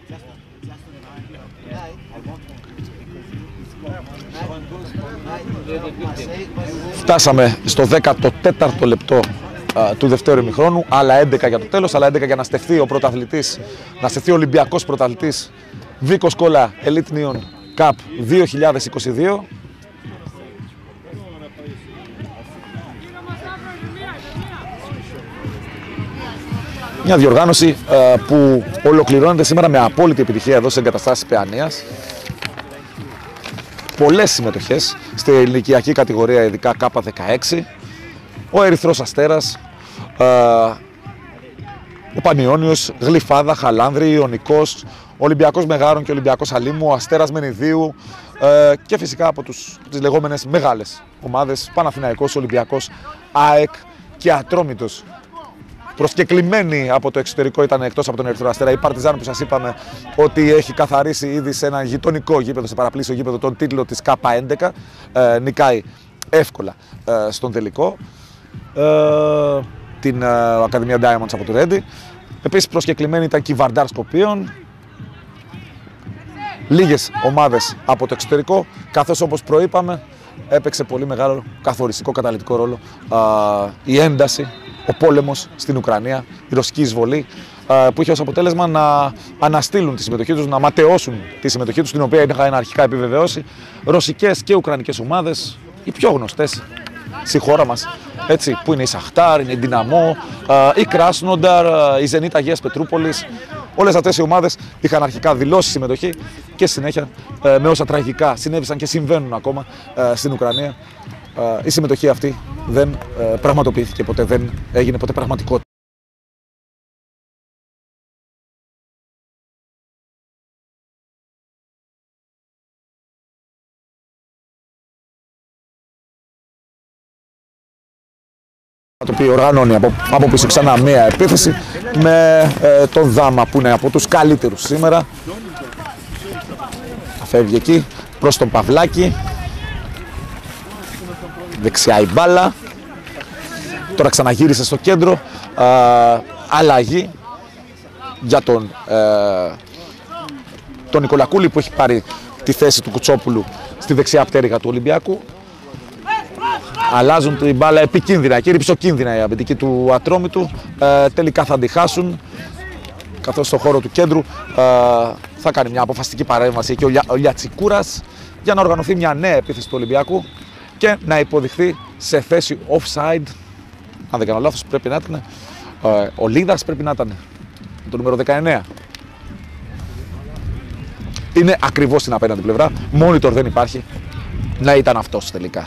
Φτάσαμε στο 14ο λεπτό του δευτέρου ημιχρόνου, άλλα 11 για το τέλος, άλλα 11 για να στεφθεί ο πρωταθλητής, να στεφθεί ο Ολυμπιακός πρωταθλητής Βίκος Κόλλα Elite Neon Cup 2022. Μια διοργάνωση που ολοκληρώνεται σήμερα με απόλυτη επιτυχία εδώ σε εγκαταστάσεις Παιανίας. Πολλές συμμετοχές στη ηλικιακή κατηγορία, ειδικά K16. Ο Ερυθρός Αστέρας, ο Πανιώνιος, Γλυφάδα, Χαλάνδρη, Ιωνικός, Ολυμπιακός Μεγάρων και Ολυμπιακός Αλήμου, ο Αστέρας Μενιδίου και φυσικά από τις λεγόμενες μεγάλες ομάδες, Παναθηναϊκός, Ολυμπιακός, ΑΕΚ και Ατρόμητος. Προσκεκλημένοι από το εξωτερικό ήταν εκτός από τον Ερυθρό Αστέρα η Παρτιζάν, που σας είπαμε ότι έχει καθαρίσει ήδη σε ένα γειτονικό γήπεδο, σε παραπλήσιο γήπεδο, τον τίτλο της K11. Νικάει εύκολα στον τελικό την Ακαδημία Diamonds από το Ρέντι. Επίσης προσκεκλημένοι ήταν και η Βαρντάρ Σκοπίων. Λίγες ομάδες από το εξωτερικό, καθώς όπως προείπαμε έπαιξε πολύ μεγάλο καθοριστικό καταλυτικό ρόλο η ένταση, ο πόλεμος στην Ουκρανία, η ρωσική εισβολή που είχε ως αποτέλεσμα να αναστείλουν τη συμμετοχή τους, να ματαιώσουν τη συμμετοχή τους, την οποία είχαν αρχικά επιβεβαιώσει ρωσικές και ουκρανικές ομάδες, οι πιο γνωστές στη χώρα μας, έτσι, που είναι η Σαχτάρ, είναι η Δυναμό, η Κράσνονταρ, η Ζενίτ Αγίας Πετρούπολης. Όλες αυτές οι ομάδες είχαν αρχικά δηλώσει συμμετοχή και στη συνέχεια, με όσα τραγικά συνέβησαν και συμβαίνουν ακόμα στην Ουκρανία, η συμμετοχή αυτή δεν πραγματοποιήθηκε ποτέ, δεν έγινε ποτέ πραγματικότητα. Το οποίο οργανώνει από πίσω ξανά μία επίθεση με τον Δάμα που είναι από τους καλύτερους σήμερα. Θα φεύγει εκεί προς τον Παυλάκη. Δεξιά η μπάλα. Τώρα ξαναγύρισε στο κέντρο. Αλλαγή για τον Νικολακούλη που έχει πάρει τη θέση του Κουτσόπουλου στη δεξιά πτέρυγα του Ολυμπιακού. Αλλάζουν την μπάλα επικίνδυνα, εκεί ρυψοκίνδυνα η αμυντική του Ατρόμητου. Τελικά θα τη χάσουν, καθώς στο χώρο του κέντρου θα κάνει μια αποφασιστική παρέμβαση εκεί ο Λιατσικούρας για να οργανωθεί μια νέα επίθεση του Ολυμπιακού και να υποδειχθεί σε θέση offside. Αν δεν κάνω λάθος, πρέπει να ήταν ο Λίδας, πρέπει να ήταν το νούμερο 19. Είναι ακριβώς στην απέναντι πλευρά, monitor δεν υπάρχει, να ήταν αυτός τελικά.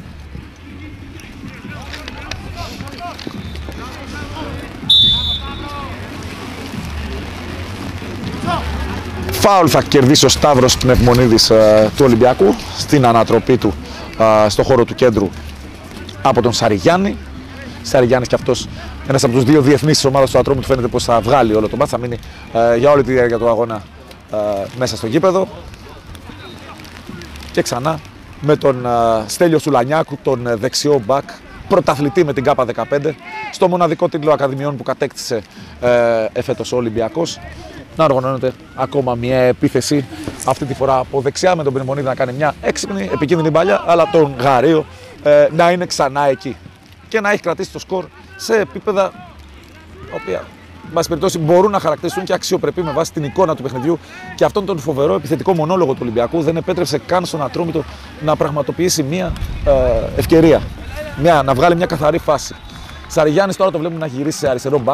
Φάουλ θα κερδίσει ο Σταύρος Πνευμονίδης του Ολυμπιακού στην ανατροπή του στο χώρο του κέντρου από τον Σαριγιάννη. Σαριγιάννης και αυτός ένας από τους δύο διεθνείς της ομάδας του Ατρόμητου, φαίνεται πως θα βγάλει όλο το μάτς, θα μείνει για όλη τη διάρκεια του αγώνα μέσα στο γήπεδο. Και ξανά με τον Στέλιο Σουλανιάκου, τον δεξιό μπακ, πρωταθλητή με την ΚΑΠΑ 15, στο μοναδικό τίτλο Ακαδημιών που κατέκτησε εφέτος ο Ολυμπιακός, να οργανώνεται ακόμα μια επίθεση, αυτή τη φορά από δεξιά, με τον Πνευμονίδη να κάνει μια έξυπνη, επικίνδυνη παλιά, αλλά τον Γαρίο να είναι ξανά εκεί και να έχει κρατήσει το σκορ σε επίπεδα τα οποία, εν πάση περιπτώσει, μπορούν να χαρακτηριστούν και αξιοπρεπή με βάση την εικόνα του παιχνιδιού και αυτόν τον φοβερό επιθετικό μονόλογο του Ολυμπιακού. Δεν επέτρεψε καν στον Ατρόμητο να πραγματοποιήσει μια ευκαιρία, να βγάλει μια καθαρή φάση. Σαριγιάννης τώρα το βλέπουμε να γυρίσει σε αριστερό μπακ.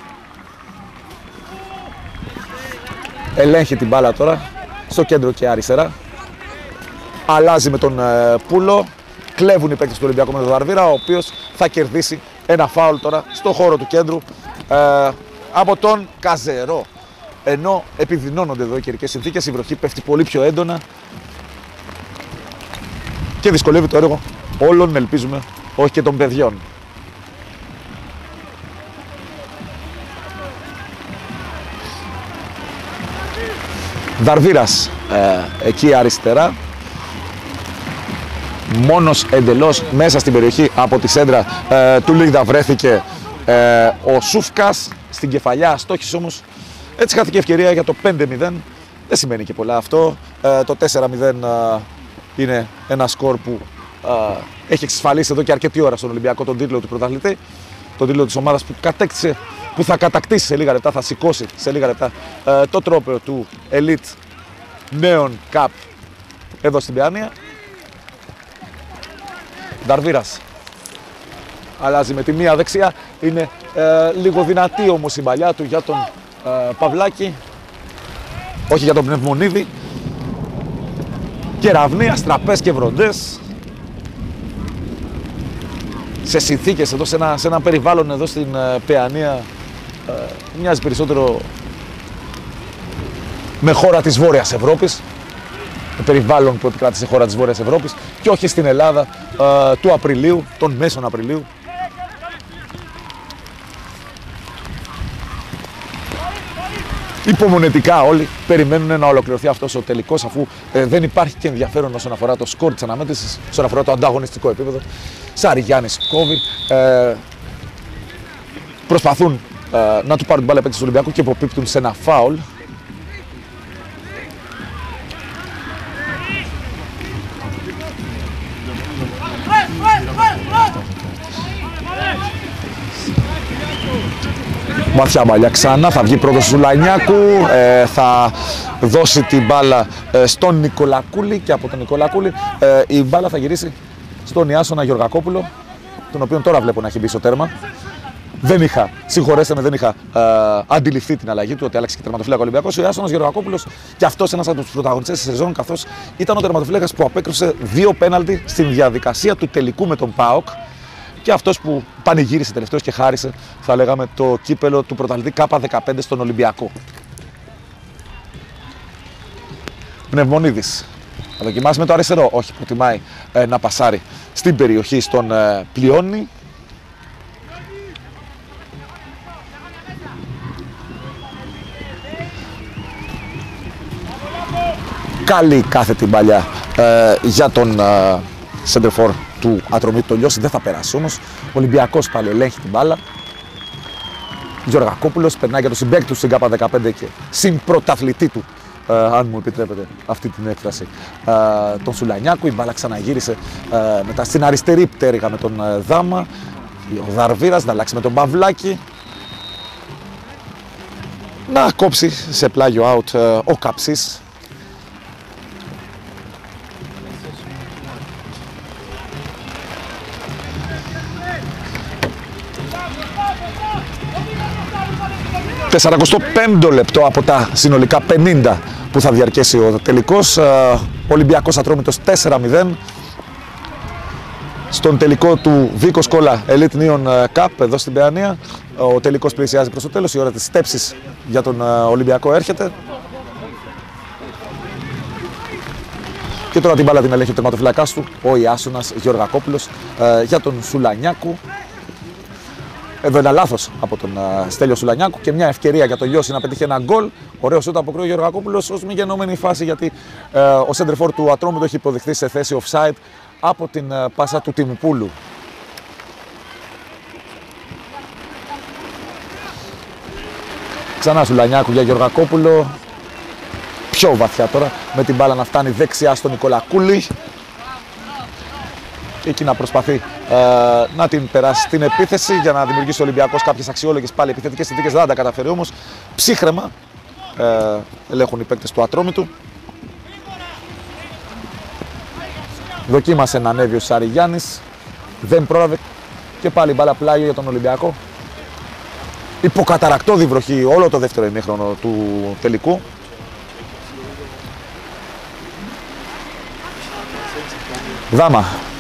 Ελέγχει την μπάλα τώρα στο κέντρο και αριστερά. Αλλάζει με τον Πούλο. Κλέβουν οι παίκτες του Ολυμπιακού με τον Δαρβίρα, ο οποίος θα κερδίσει ένα φάουλ τώρα στο χώρο του κέντρου από τον Καζερό. Ενώ επιδεινώνονται εδώ οι καιρικές συνθήκες, η βροχή πέφτει πολύ πιο έντονα και δυσκολεύει το έργο όλων, ελπίζουμε, όχι και των παιδιών. Δαρβίρας εκεί αριστερά, μόνος εντελώς μέσα στην περιοχή από τη σέντρα του Λίγδα βρέθηκε ο Σούφκας στην κεφαλιά, στόχισε όμως, έτσι χάθηκε ευκαιρία για το 5-0. Δεν σημαίνει και πολλά αυτό, το 4-0 είναι ένα σκορ που έχει εξασφαλίσει εδώ και αρκετή ώρα στον Ολυμπιακό τον τίτλο του πρωταθλητή, τον τίτλο της ομάδας που κατέκτησε, που θα κατακτήσει σε λίγα λεπτά, θα σηκώσει σε λίγα λεπτά το τρόπαιο του Elite Neon Cup εδώ στην Παιάνια. Δαρβίρας αλλάζει με τη μία δεξιά, είναι λίγο δυνατή όμως η παλιά του για τον Παυλάκη, όχι για τον Πνευμονίδη. Κεραυνία, στραπές και βροντές σε συνθήκες εδώ, σε ένα περιβάλλον εδώ στην Παιανία, μοιάζει περισσότερο με χώρα της Βόρειας Ευρώπης, με περιβάλλον που επικράτησε χώρα της Βόρειας Ευρώπης και όχι στην Ελλάδα του Απριλίου, των μέσων Απριλίου. Υπομονετικά όλοι περιμένουν να ολοκληρωθεί αυτός ο τελικός, αφού δεν υπάρχει και ενδιαφέρον όσον αφορά το σκορ της αναμέτρησης, όσον αφορά το ανταγωνιστικό επίπεδο. Σαριγιάννης κόβει, προσπαθούν να του πάρουν την μπάλα παίκτες του Ολυμπιακού και υποπίπτουν σε ένα φάουλ. βαθιά μπαλιά ξανά, θα βγει πρώτος Σουλανιάκου, θα δώσει την μπάλα στον Νικολακούλη και από τον Νικολακούλη η μπάλα θα γυρίσει στον Ιάσονα Γεωργακόπουλο, τον οποίο τώρα βλέπω να έχει μπει στο τέρμα. Συγχωρέστε με, δεν είχα αντιληφθεί την αλλαγή του, ότι άλλαξε και τερματοφύλακα Ολυμπιακός. Ο Ιάσονας Γεωργακόπουλος και αυτός ένας από τους πρωταγωνιστές της σεζόν, καθώς ήταν ο τερματοφύλακας που απέκρουσε 2 πέναλτι στην διαδικασία του τελικού με τον ΠΑΟΚ και αυτός που πανηγύρισε τελευταίος και χάρισε, θα λέγαμε, το κύπελο του πρωταθλητή K15 στον Ολυμπιακό. Πνευμονίδης. Θα δοκιμάσει με το αριστερό. Όχι, προτιμάει να πασάρει στην περιοχή στον Πλιώνη. Καλή κάθετη μπαλιά για τον center for του Ατρομήτου, το Λιώση, δεν θα περάσει όμως. Ο Ολυμπιακός πάλι ελέγχει την μπάλα. Γεωργακόπουλος περνάει για το συμπαίκτη του στην K15 και συμπρωταθλητή του, αν μου επιτρέπετε αυτή την έκφραση, τον Σουλανιάκου. Η μπάλα ξαναγύρισε μετά στην αριστερή πτέρυγα με τον Δάμα. Ο Δαρβίρας να αλλάξει με τον Παυλάκη. Να κόψει σε πλάγιο out ο Καψής. Το 45ο λεπτό από τα συνολικά 50 που θα διαρκέσει ο τελικός. Ολυμπιακός Ατρόμητος 4-0 στον τελικό του Βίκο Κόλλα Elite Neon Cup εδώ στην Παιανία. Ο τελικός πλησιάζει προς το τέλος, η ώρα της στέψης για τον Ολυμπιακό έρχεται. Και τώρα την μπάλα την ελέγχει ο τερματοφυλακάς του, ο Ιάσονας Γεωργακόπουλος, για τον Σουλανιάκου. Εδώ ένα λάθος από τον Στέλιο Σουλανιάκου και μια ευκαιρία για τον Λιώση να πετύχει ένα γκολ. Ωραίο σούτ αποκρούει ο Γεωργακόπουλος ως μη γεννόμενη φάση, γιατί ο σέντερφορ του Ατρόμητου έχει υποδειχθεί σε θέση offside από την πάσα του Τιμουπούλου. Ξανά Σουλανιάκου για Γεωργακόπουλο. Πιο βαθιά τώρα, με την μπάλα να φτάνει δεξιά στον Νικολακούλη. Εκεί να προσπαθεί να την περάσει στην επίθεση για να δημιουργήσει ο Ολυμπιακός κάποιες αξιόλογες πάλι επιθετικές συνθήκες. Δεν τα καταφέρει όμως. Ψύχρεμα ελέγχουν οι παίκτες του Ατρόμητου. Δοκίμασε να ανέβει ο Σαριγιάννης. Δεν πρόλαβε και πάλι μπάλα πλάγιο για τον Ολυμπιακό. Υποκαταρακτώδη βροχή όλο το δεύτερο ημίχρονο του τελικού. Δάμα.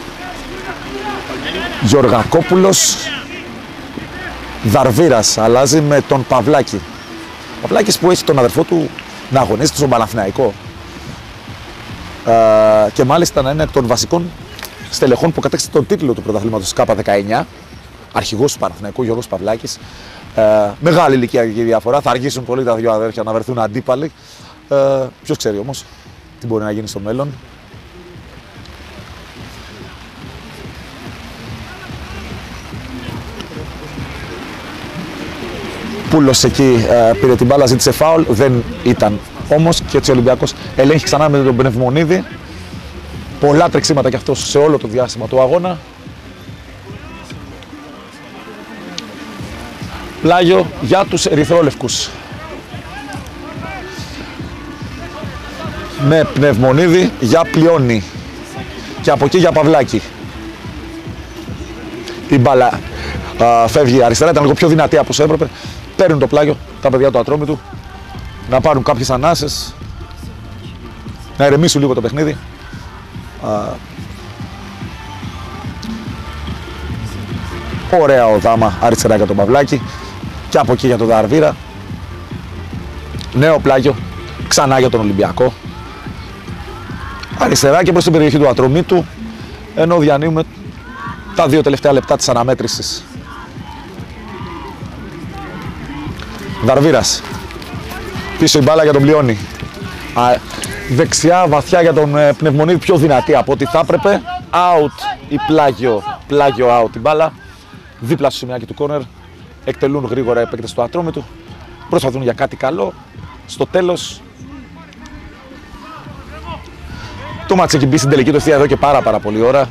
Γεωργακόπουλος. Δαρβίρας αλλάζει με τον Παυλάκη. Παυλάκης που έχει τον αδερφό του να αγωνίζεται στον Παναθηναϊκό. Και μάλιστα να είναι εκ των βασικών στελεχών που κατέκτησε τον τίτλο του πρωταθλήματος K19. Αρχηγός του Παναθηναϊκού, Γιώργος Παυλάκης. Μεγάλη ηλικιακή διαφορά. Θα αργήσουν πολύ τα δύο αδέρφια να βρεθούν αντίπαλοι. Ποιος ξέρει όμως τι μπορεί να γίνει στο μέλλον. Πούλος εκεί πήρε την μπάλα, ζήτησε φάουλ, δεν ήταν όμως και έτσι ο Ολυμπιακός ελέγχει ξανά με τον Πνευμονίδη. Πολλά τρεξίματα κι αυτός σε όλο το διάστημα του αγώνα. Πλάγιο για τους ερυθρόλευκους. Με Πνευμονίδη για Πλιώνη και από εκεί για Παυλάκη. Η μπάλα φεύγει αριστερά, ήταν λίγο πιο δυνατή από όσο έπρεπε. Παίρνουν το πλάγιο τα παιδιά του Ατρόμητου να πάρουν κάποιες ανάσες, να ηρεμήσουν λίγο το παιχνίδι. Ωραία ο Δάμα αριστερά για τον Παυλάκη και από εκεί για τον Δαρβίρα. Νέο πλάγιο ξανά για τον Ολυμπιακό. Αριστερά και προς την περιοχή του Ατρομήτου, ενώ διανύουμε τα δύο τελευταία λεπτά της αναμέτρησης. Δαρβίρας. Πίσω η μπάλα για τον Πλιώνη. Δεξιά βαθιά για τον Πνευμονίδη, πιο δυνατή από ό,τι θα έπρεπε. Out ή πλάγιο out η μπάλα. Δίπλα στο σημειάκι του κόρνερ. Εκτελούν γρήγορα οι παίκτες του Ατρόμητου. Προσπαθούν για κάτι καλό. Στο τέλος το μάτς έχει μπει στην τελική του ευθεία εδώ και πάρα πολύ ώρα.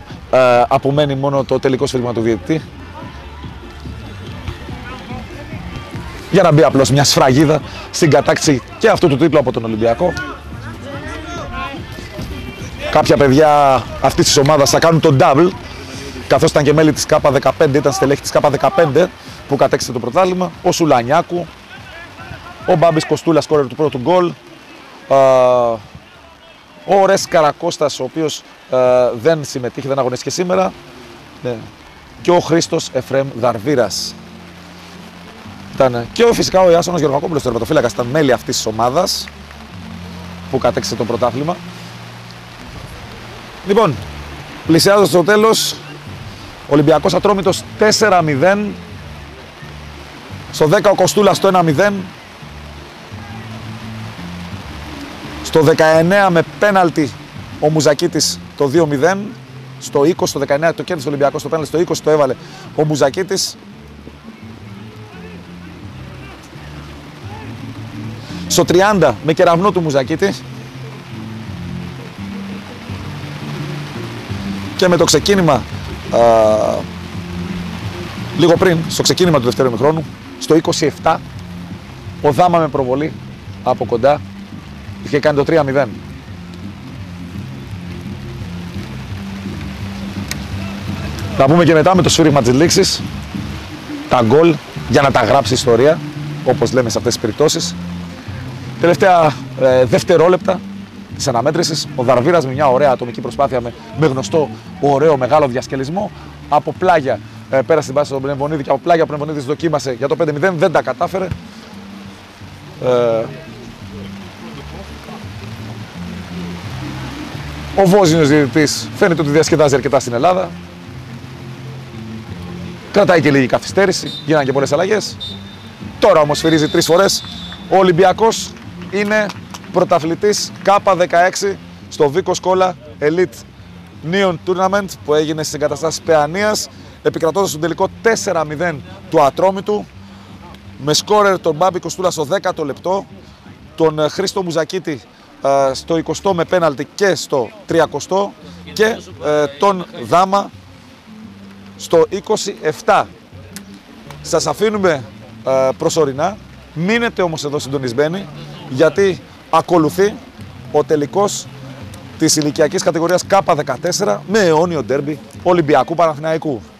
Απομένει μόνο το τελικό σφύριγμα του διαιτητή. για να μπει απλώς μια σφραγίδα στην κατάκτηση και αυτού του τίτλου από τον Ολυμπιακό. Κάποια παιδιά αυτής της ομάδας θα κάνουν τον double, καθώς ήταν και μέλη της K15, ήταν στελέχη της K15 που κατέκτησε το πρωτάθλημα. Ο Σουλανιάκου, ο Μπάμπης Κοστούλας, σκόρερ του πρώτου γκολ, ο Ρες Καρακώστας, ο οποίος δεν συμμετείχε, δεν αγωνίστηκε σήμερα, και ο Χρήστος Εφρέμ Δαρβίρας. Και φυσικά ο Ιάσονας Γεωργακόπουλος, ο τερματοφύλακας, ήταν μέλη αυτής της ομάδας που κατέκτησε το πρωτάθλημα. Λοιπόν, πλησιάζοντας στο τέλος, Ολυμπιακός Ατρόμητος 4-0, στο 10 ο Κοστούλας το 1-0, στο 19 με πέναλτι ο Μουζακίτης το 2-0, στο 20, στο 19 το κέρδισε ο Ολυμπιακός το πέναλτι, στο 20 το έβαλε ο Μουζακίτης. Στο 30 με κεραυνό του Μουζακίτη. Και με το ξεκίνημα, λίγο πριν, στο ξεκίνημα του δεύτερου ημιχρόνου, στο 27, ο Δάμα με προβολή από κοντά είχε κάνει το 3-0. Να πούμε και μετά με το σφύριγμα της λήξης, τα γκολ για να τα γράψει ιστορία, όπως λέμε σε αυτές τις περιπτώσεις. Τελευταία δευτερόλεπτα της αναμέτρησης, ο Δαρβίρας με μια ωραία ατομική προσπάθεια με γνωστό ωραίο μεγάλο διασκελισμό από πλάγια πέρασε την πάση στον Πνευμονίδη και από πλάγια ο Πνευμονίδης δοκίμασε για το 5-0, δεν τα κατάφερε. Ο Βόζινος διαιτητής φαίνεται ότι διασκεδάζει αρκετά στην Ελλάδα. Κρατάει και λίγη καθυστέρηση, γίνανε και πολλές αλλαγές. Τώρα όμως σφυρίζει 3 φορές. Ο Ολυμπιακός είναι πρωταθλητής K16 στο Βίκο Σκόλα Elite Neon Tournament που έγινε στις εγκαταστάσεις Παιανίας, επικρατώντας στον τελικό 4-0 του Ατρόμητου, με σκόρερ τον Μπάμπη Κοστούλα στο 10ο λεπτό, τον Χρήστο Μουζακίτη στο 20ο με πέναλτι και στο 30ο και τον Δάμα στο 27. Σας αφήνουμε προσωρινά, μείνετε όμως εδώ συντονισμένοι, γιατί ακολουθεί ο τελικός της ηλικιακής κατηγορίας K14 με αιώνιο ντέρμπι Ολυμπιακού Παναθηναϊκού.